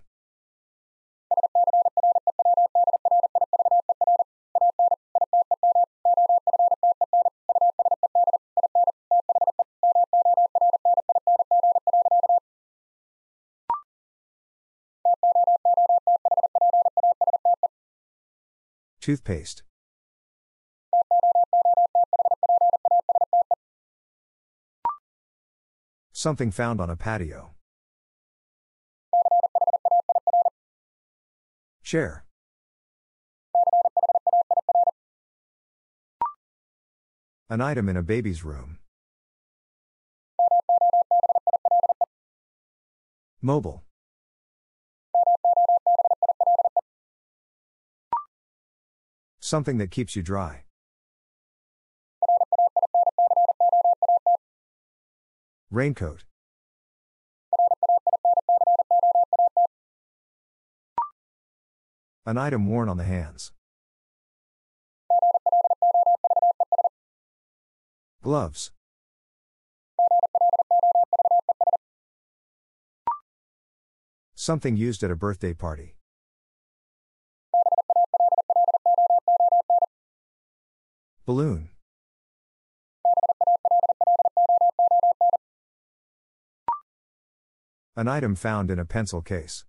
Toothpaste. Something found on a patio. Chair. An item in a baby's room. Mobile. Something that keeps you dry. Raincoat. An item worn on the hands. Gloves. Something used at a birthday party. Balloon. An item found in a pencil case.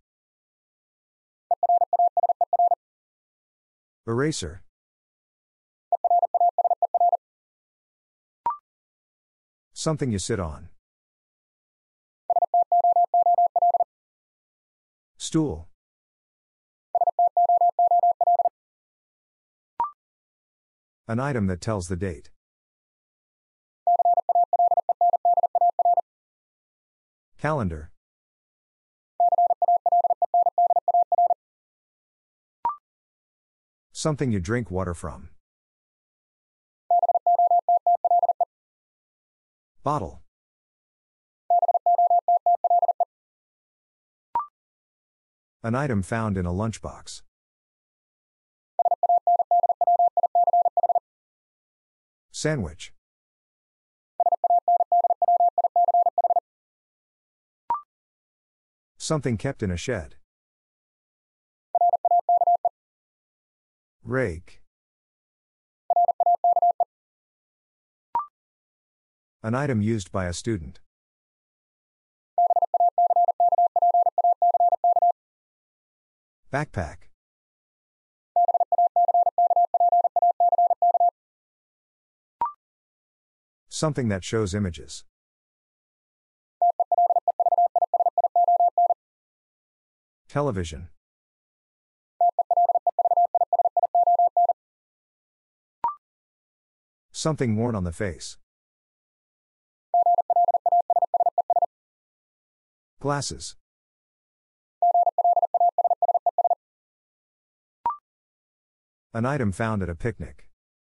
Eraser. Something you sit on. Stool. An item that tells the date. Calendar. Something you drink water from. Bottle. An item found in a lunchbox. Sandwich. Something kept in a shed. Rake. An item used by a student. Backpack. Something that shows images. Television. Something worn on the face. Glasses. An item found at a picnic.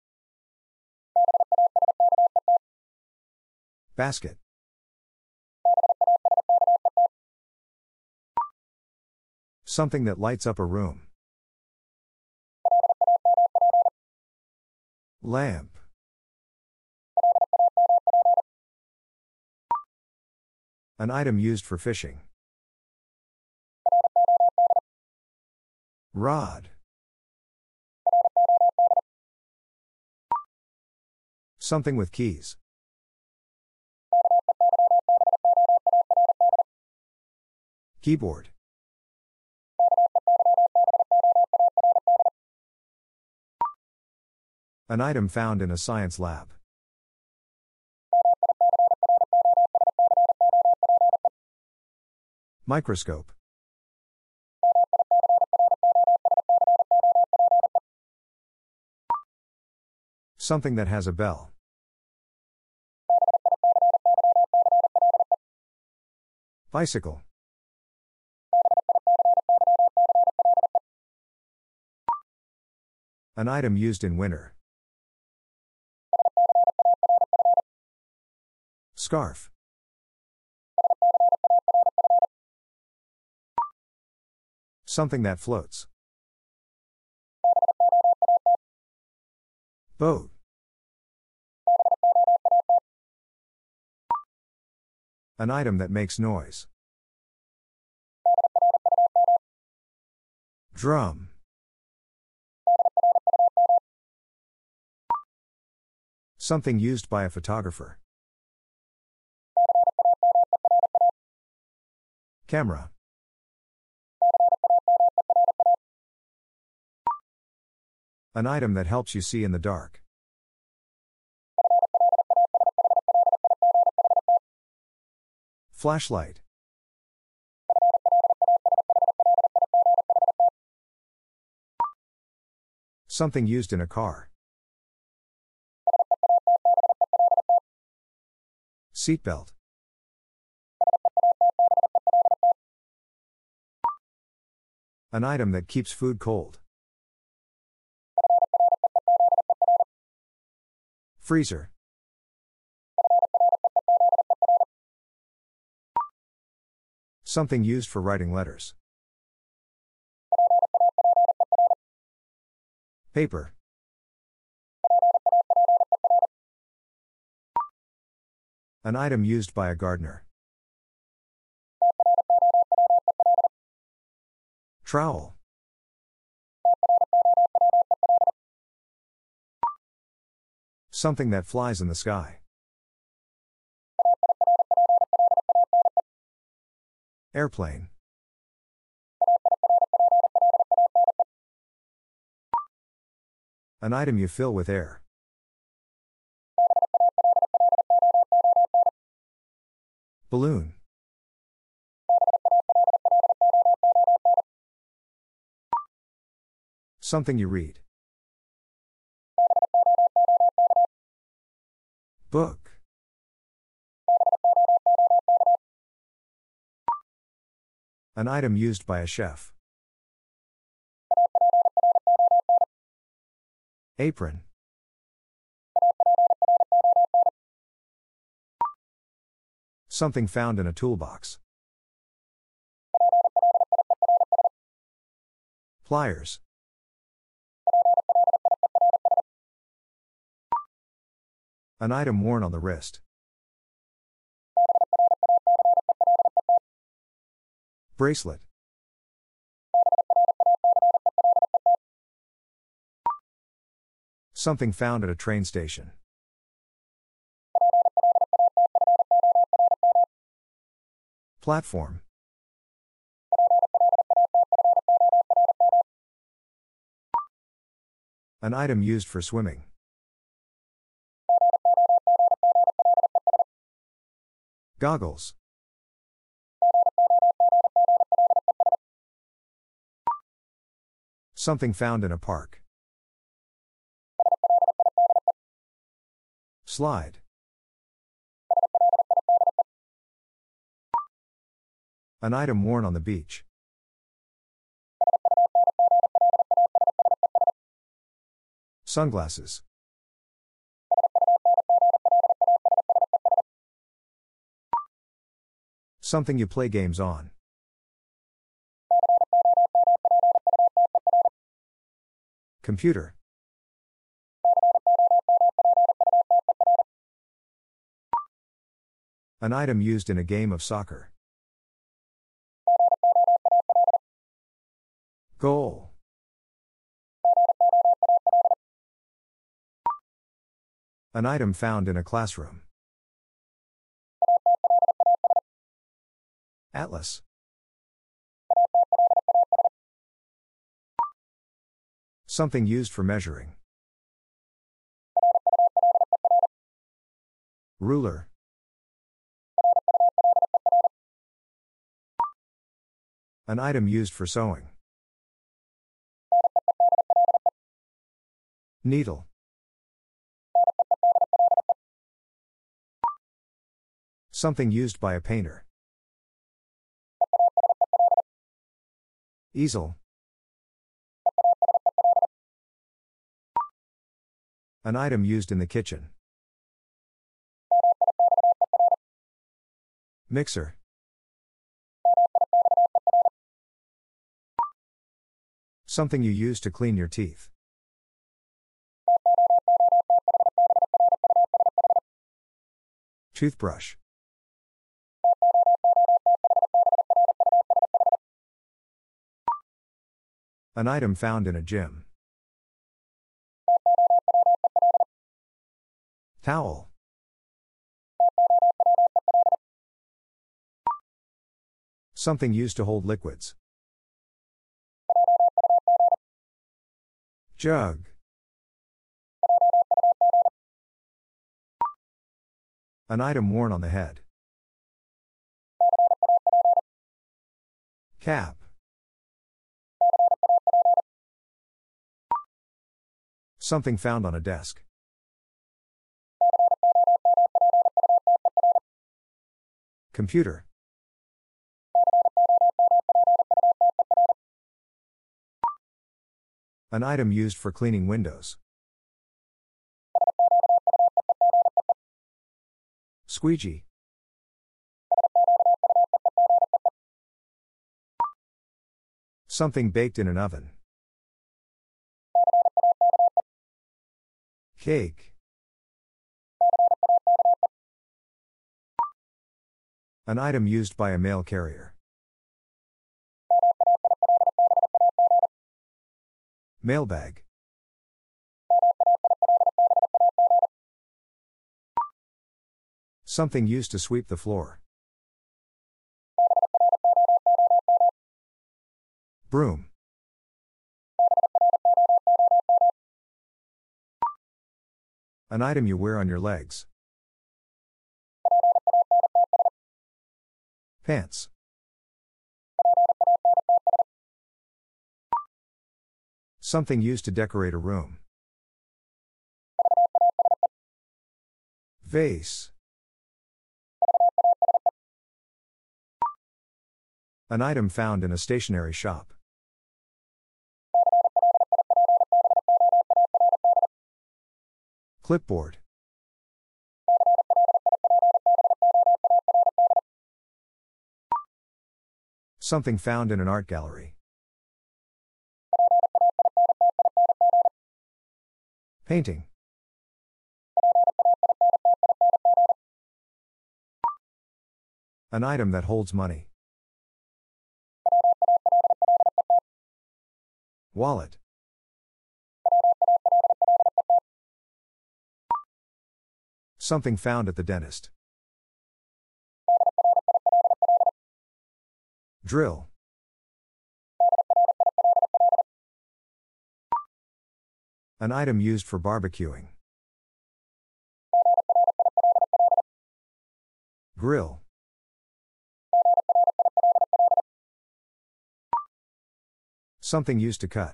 Basket. Something that lights up a room. Lamp. An item used for fishing. Rod. Something with keys. Keyboard. An item found in a science lab. Microscope. Something that has a bell. Bicycle. An item used in winter. Scarf. Something that floats. Boat. An item that makes noise. Drum. Something used by a photographer. Camera. An item that helps you see in the dark. Flashlight. Something used in a car. Seatbelt. An item that keeps food cold. Freezer. Something used for writing letters. Paper. An item used by a gardener. Trowel. Something that flies in the sky. Airplane. An item you fill with air. Balloon. Something you read. Book. An item used by a chef. Apron. Something found in a toolbox. Pliers. An item worn on the wrist. Bracelet. Something found at a train station. Platform. An item used for swimming. Goggles. Something found in a park. Slide. An item worn on the beach. Sunglasses. Something you play games on. Computer. An item used in a game of soccer. Goal. An item found in a classroom. Atlas. Something used for measuring. Ruler. An item used for sewing. Needle. Something used by a painter. Easel. An item used in the kitchen. Mixer. Something you use to clean your teeth. Toothbrush. An item found in a gym. Towel. Something used to hold liquids. Jug. An item worn on the head. Cap. Something found on a desk. Computer. An item used for cleaning windows. Squeegee. Something baked in an oven. Cake. An item used by a mail carrier. Mailbag. Something used to sweep the floor. Broom. An item you wear on your legs. Pants. Something used to decorate a room. Vase. An item found in a stationery shop. Clipboard. Something found in an art gallery. Painting. An item that holds money. Wallet. Something found at the dentist. Drill. An item used for barbecuing. Grill. Something used to cut.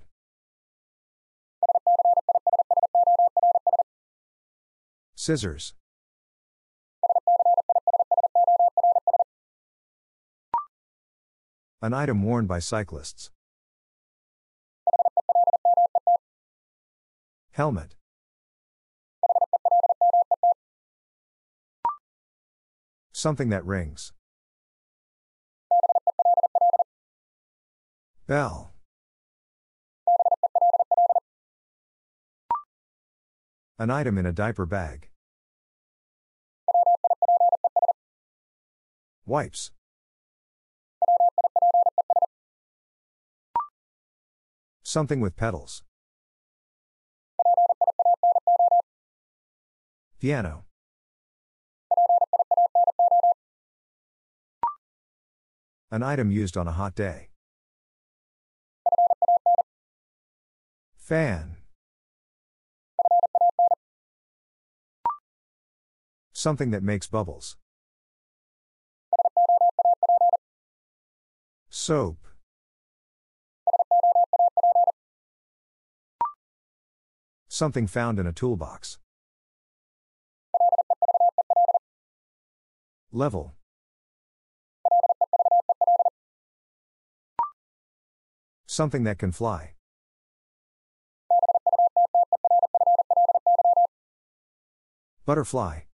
Scissors. An item worn by cyclists. Helmet. Something that rings. Bell. An item in a diaper bag. Wipes. Something with pedals. Piano. An item used on a hot day. Fan. Something that makes bubbles. Soap. Something found in a toolbox. Level. Something that can fly. Butterfly.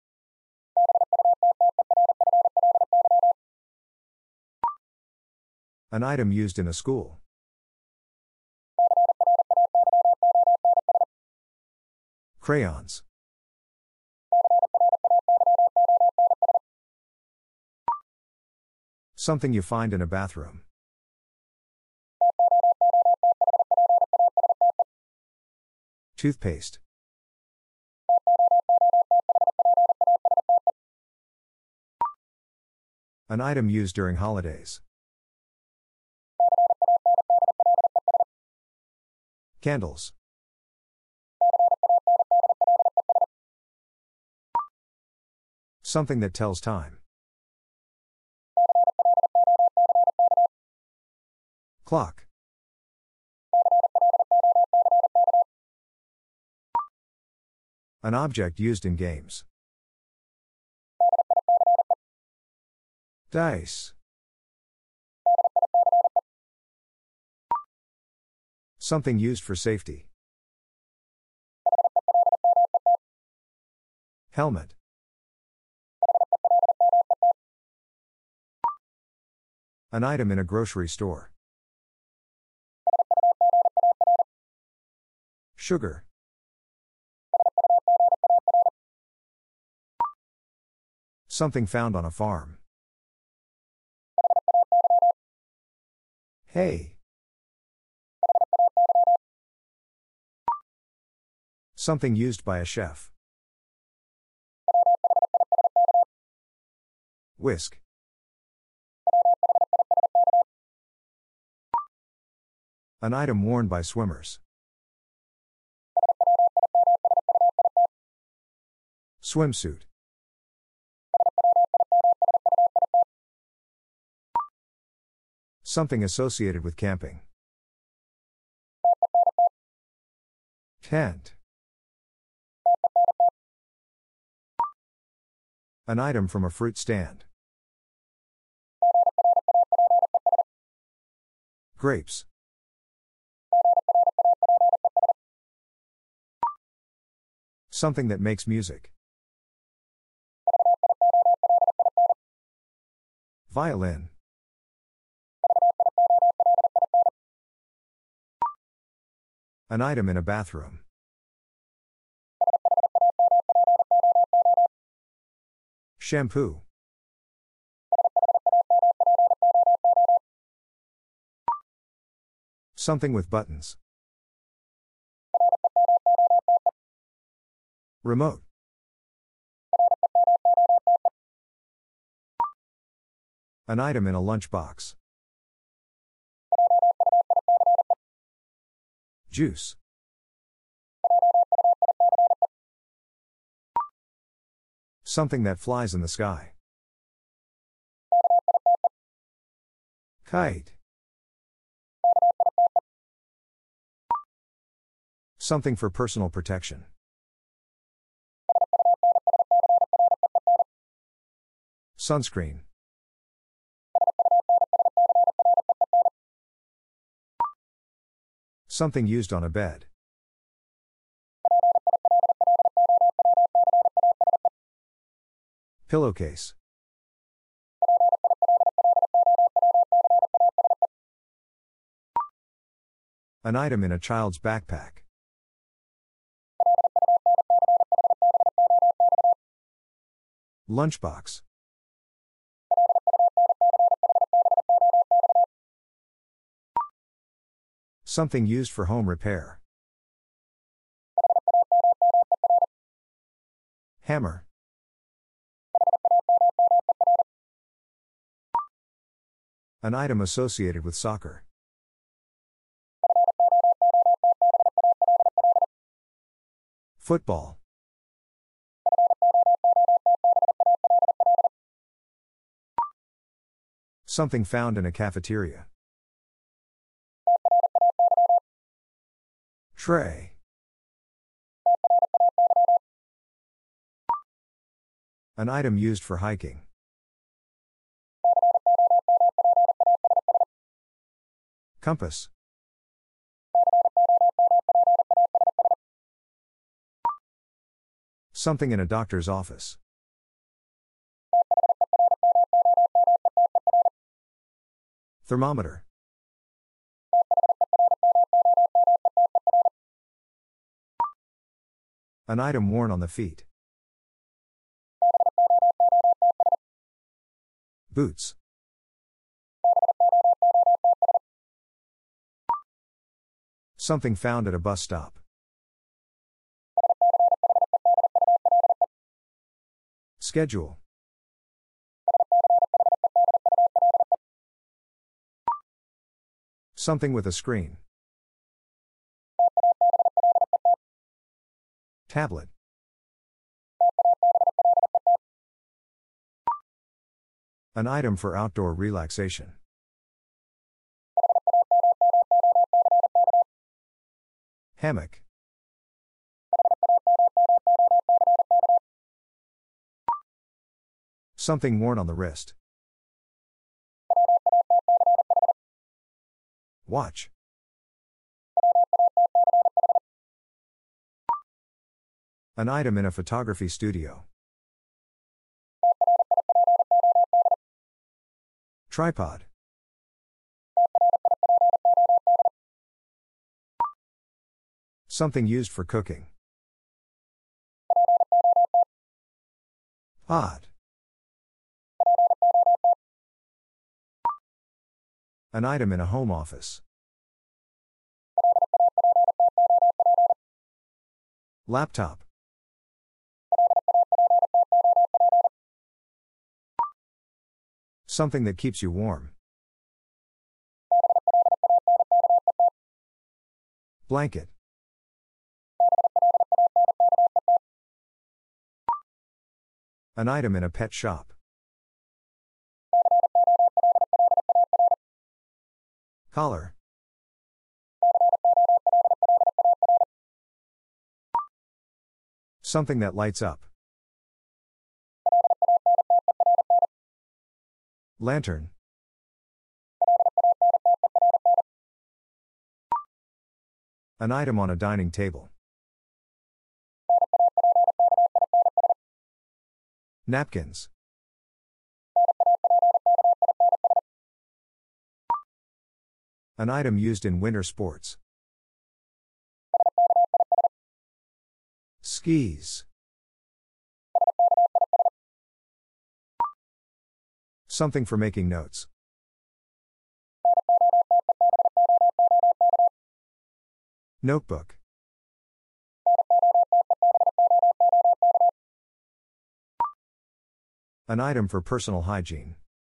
An item used in a school. Crayons. Something you find in a bathroom. Toothpaste. An item used during holidays. Candles. Something that tells time. Clock. An object used in games. Dice. Something used for safety. Helmet. An item in a grocery store. Sugar. Something found on a farm. Hay. Something used by a chef. Whisk. An item worn by swimmers. Swimsuit. Something associated with camping. Tent. An item from a fruit stand. Grapes. Something that makes music. Violin. An item in a bathroom. Shampoo. Something with buttons. Remote. An item in a lunchbox. Juice. Something that flies in the sky. Kite. Something for personal protection. Sunscreen. Something used on a bed. Pillowcase. An item in a child's backpack. Lunchbox. Something used for home repair. Hammer. An item associated with soccer. Football. Something found in a cafeteria. Tray. An item used for hiking. Compass. Something in a doctor's office. Thermometer. An item worn on the feet. Boots. Something found at a bus stop. Schedule. Something with a screen. Tablet. An item for outdoor relaxation. Hammock. Something worn on the wrist. Watch. An item in a photography studio. Tripod. Something used for cooking. Pot. An item in a home office. Laptop. Something that keeps you warm. Blanket. An item in a pet shop. Collar. Something that lights up. Lantern. An item on a dining table. Napkins. An item used in winter sports. Skis. Something for making notes. Notebook. An item for personal hygiene.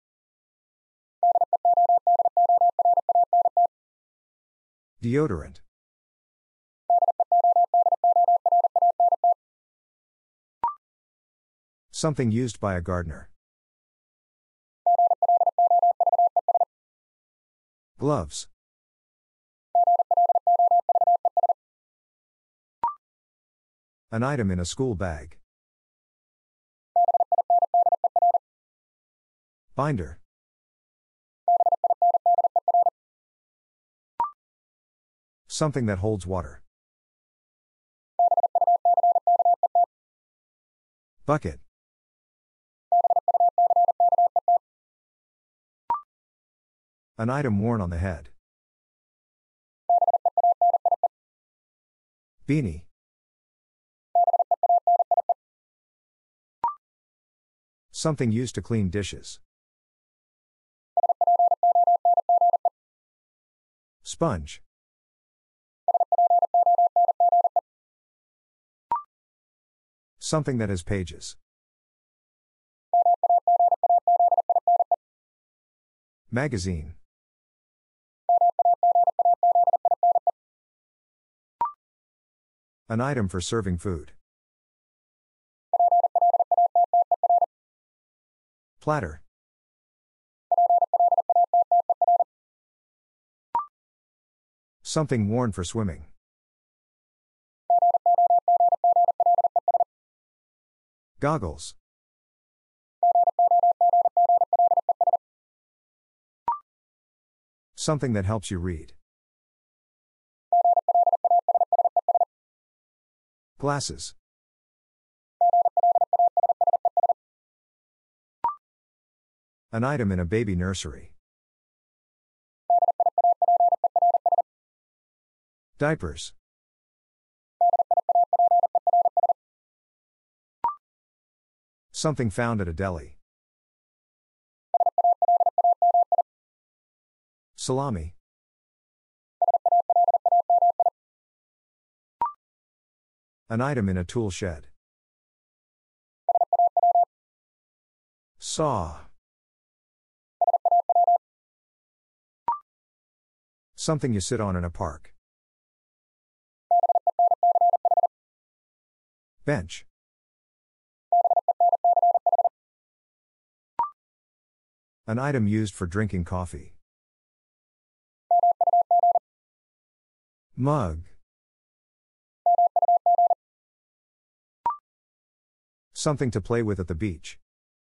Deodorant. Something used by a gardener. Gloves. An item in a school bag. Binder. Something that holds water. Bucket. An item worn on the head. Beanie. Something used to clean dishes. Sponge. Something that has pages. Magazine. An item for serving food. Platter. Something worn for swimming. Goggles. Something that helps you read. Glasses. An item in a baby nursery. Diapers. Something found at a deli. Salami. An item in a tool shed. Saw. Something you sit on in a park. Bench. An item used for drinking coffee. Mug. Something to play with at the beach.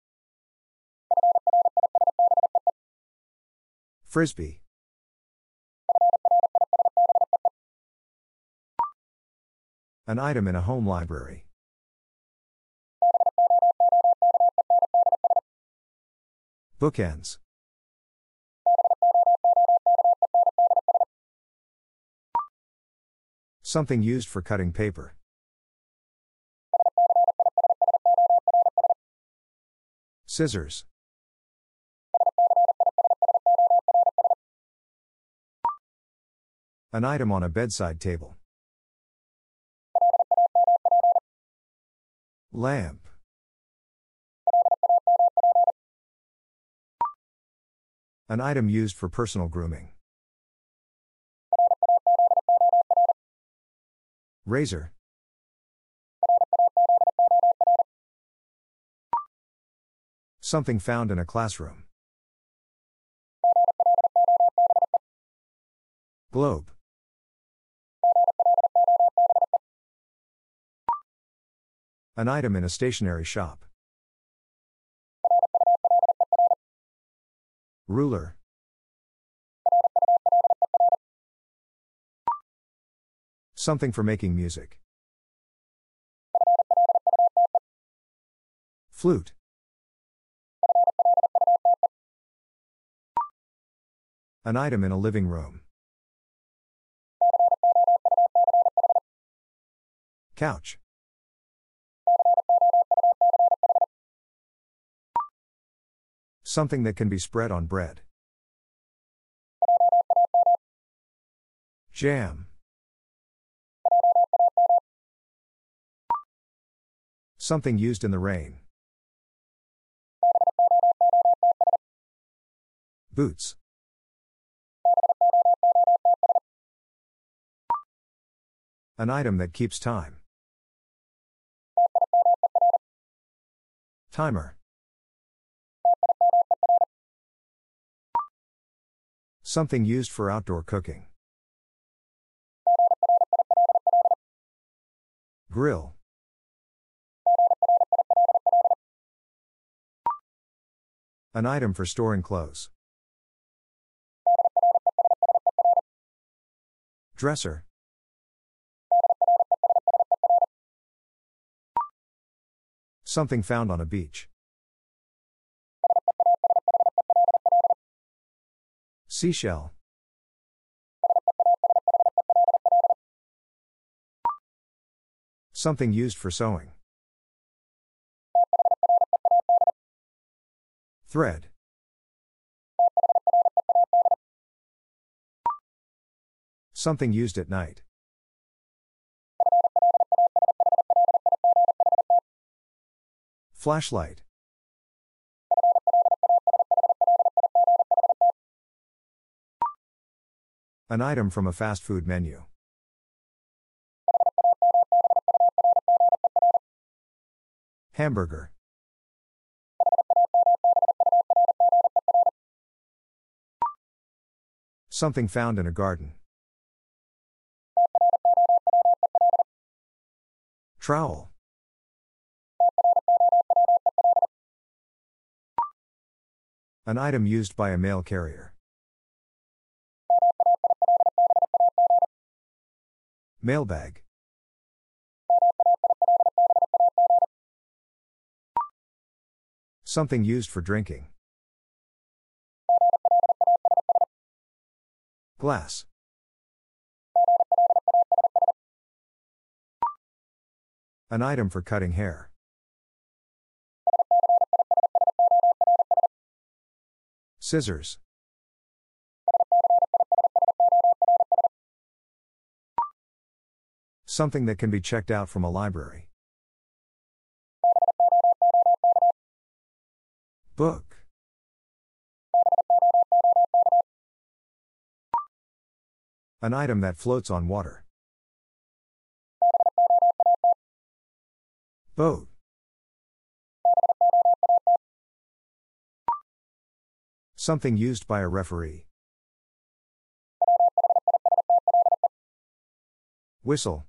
Frisbee. An item in a home library. Bookends. Something used for cutting paper. Scissors. An item on a bedside table. Lamp. An item used for personal grooming. Razor. Something found in a classroom. Globe. An item in a stationery shop. Ruler. Something for making music. Flute. An item in a living room. Couch. Something that can be spread on bread. Jam. Something used in the rain. Boots. An item that keeps time. Timer. Something used for outdoor cooking. Grill. An item for storing clothes. Dresser. Something found on a beach. Seashell. Something used for sewing. Thread. Something used at night. Flashlight. An item from a fast food menu. Hamburger. Something found in a garden. Trowel. An item used by a mail carrier. Mailbag. Something used for drinking. Glass. An item for cutting hair. Scissors. Something that can be checked out from a library. Book. An item that floats on water. Boat. Something used by a referee. Whistle.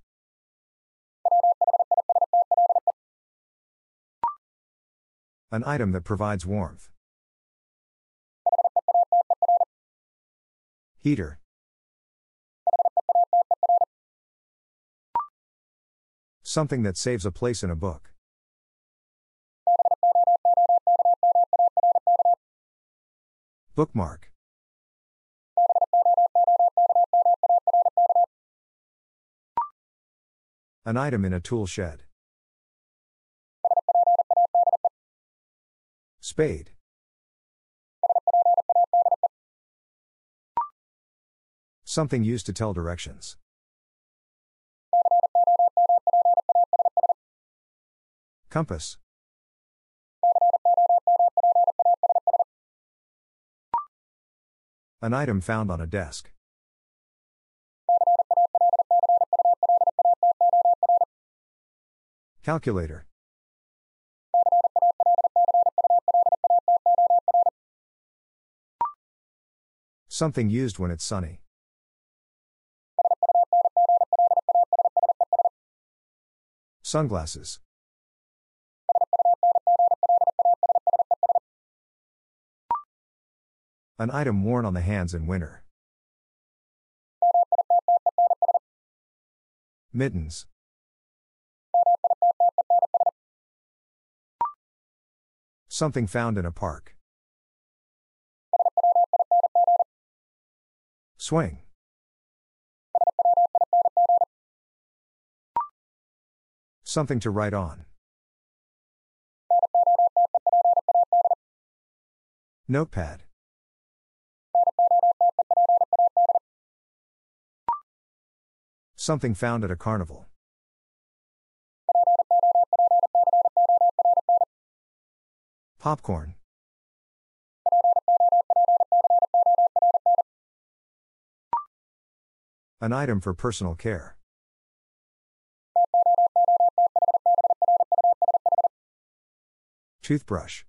An item that provides warmth. Heater. Something that saves a place in a book. Bookmark. An item in a tool shed. Spade. Something used to tell directions. Compass. An item found on a desk. Calculator. Something used when it's sunny. Sunglasses. An item worn on the hands in winter. Mittens. Something found in a park. Swing. Something to write on. Notepad. Something found at a carnival. Popcorn. An item for personal care. Toothbrush.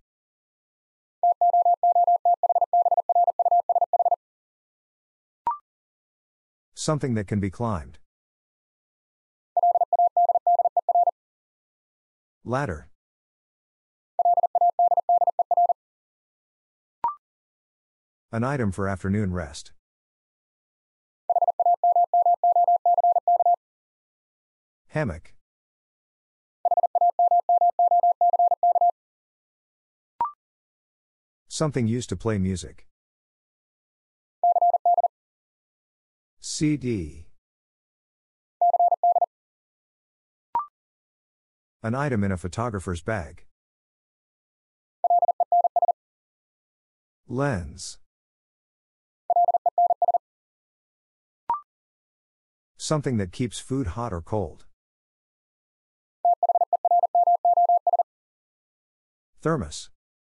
Something that can be climbed. Ladder. An item for afternoon rest. Hammock. Something used to play music. C D. An item in a photographer's bag. Lens. Something that keeps food hot or cold. Thermos.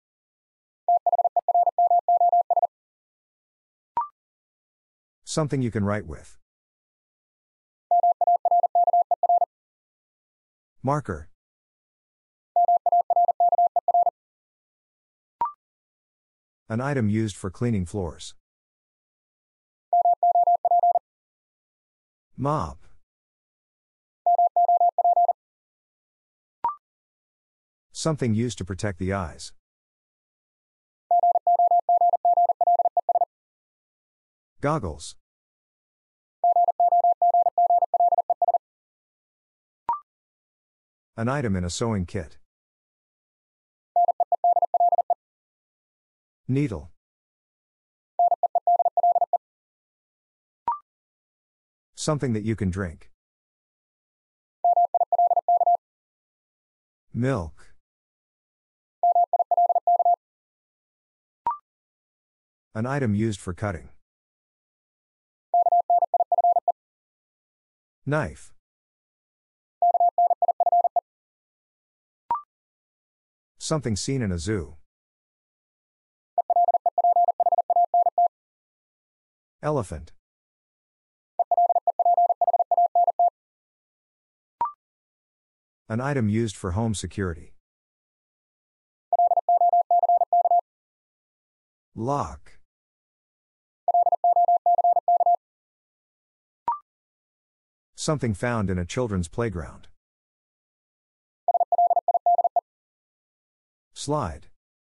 Something you can write with. Marker. An item used for cleaning floors. Mop. Something used to protect the eyes. Goggles. An item in a sewing kit. Needle. Something that you can drink. Milk. An item used for cutting. Knife. Something seen in a zoo. Elephant. An item used for home security. Lock. Something found in a children's playground. Slide.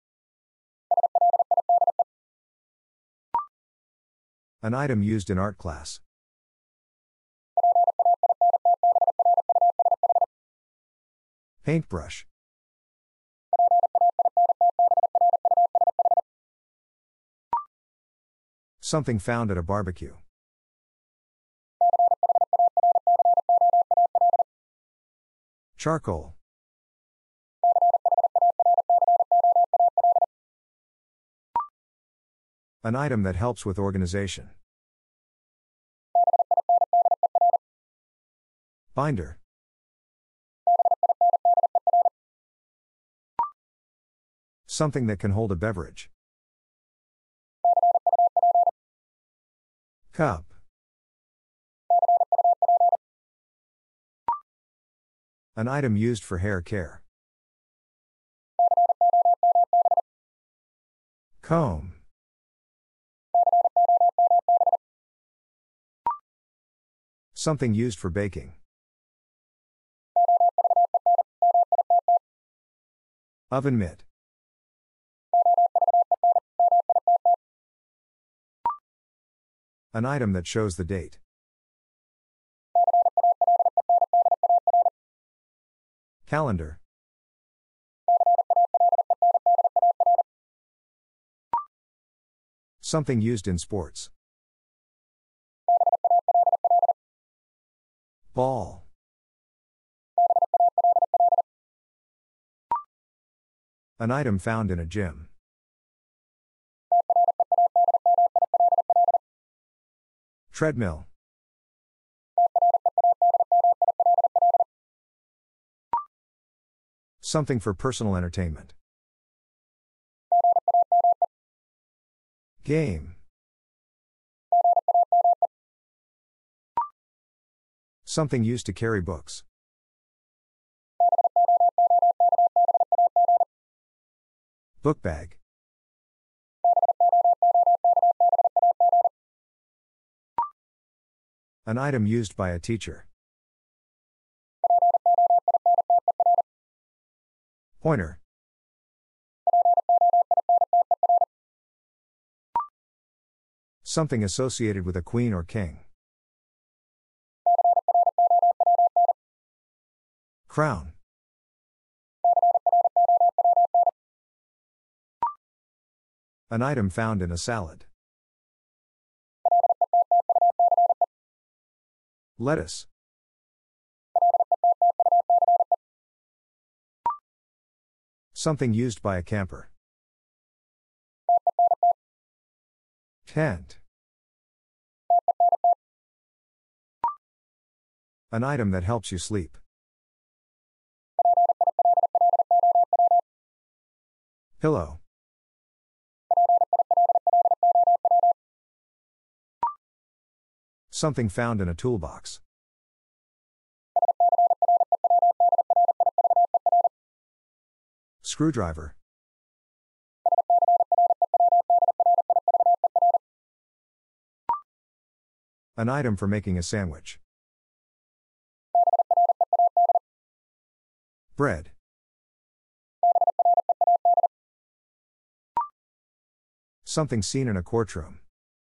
An item used in art class. Paintbrush. Something found at a barbecue. Charcoal. An item that helps with organization. Binder. Something that can hold a beverage. Cup. An item used for hair care. Comb. Something used for baking. Oven mitt. An item that shows the date. Calendar. Something used in sports. Ball. An item found in a gym. Treadmill. Something for personal entertainment. Game. Something used to carry books. Book bag. An item used by a teacher. Pointer. Something associated with a queen or king. Crown. An item found in a salad. Lettuce. Something used by a camper. Tent. An item that helps you sleep. Pillow. Something found in a toolbox. Screwdriver. An item for making a sandwich. Bread. Something seen in a courtroom.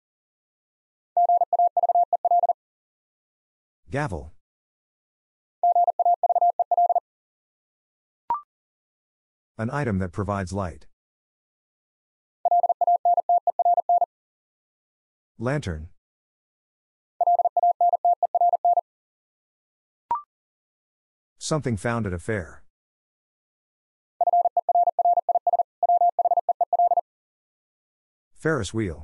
Gavel. An item that provides light. Lantern. Something found at a fair. Ferris wheel.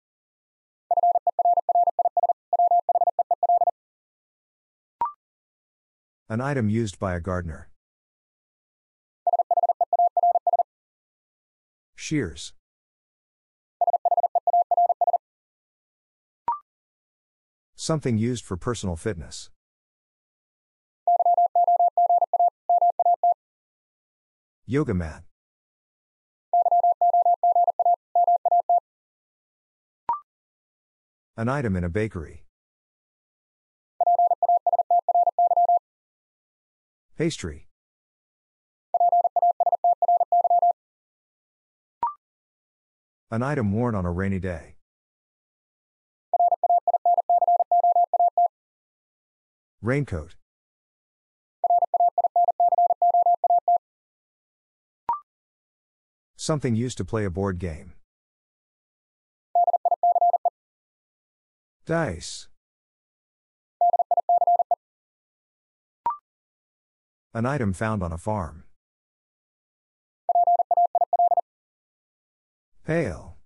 An item used by a gardener. Shears. Something used for personal fitness. Yoga mat. An item in a bakery. Pastry. An item worn on a rainy day. Raincoat. Something used to play a board game. Dice. An item found on a farm. Pail.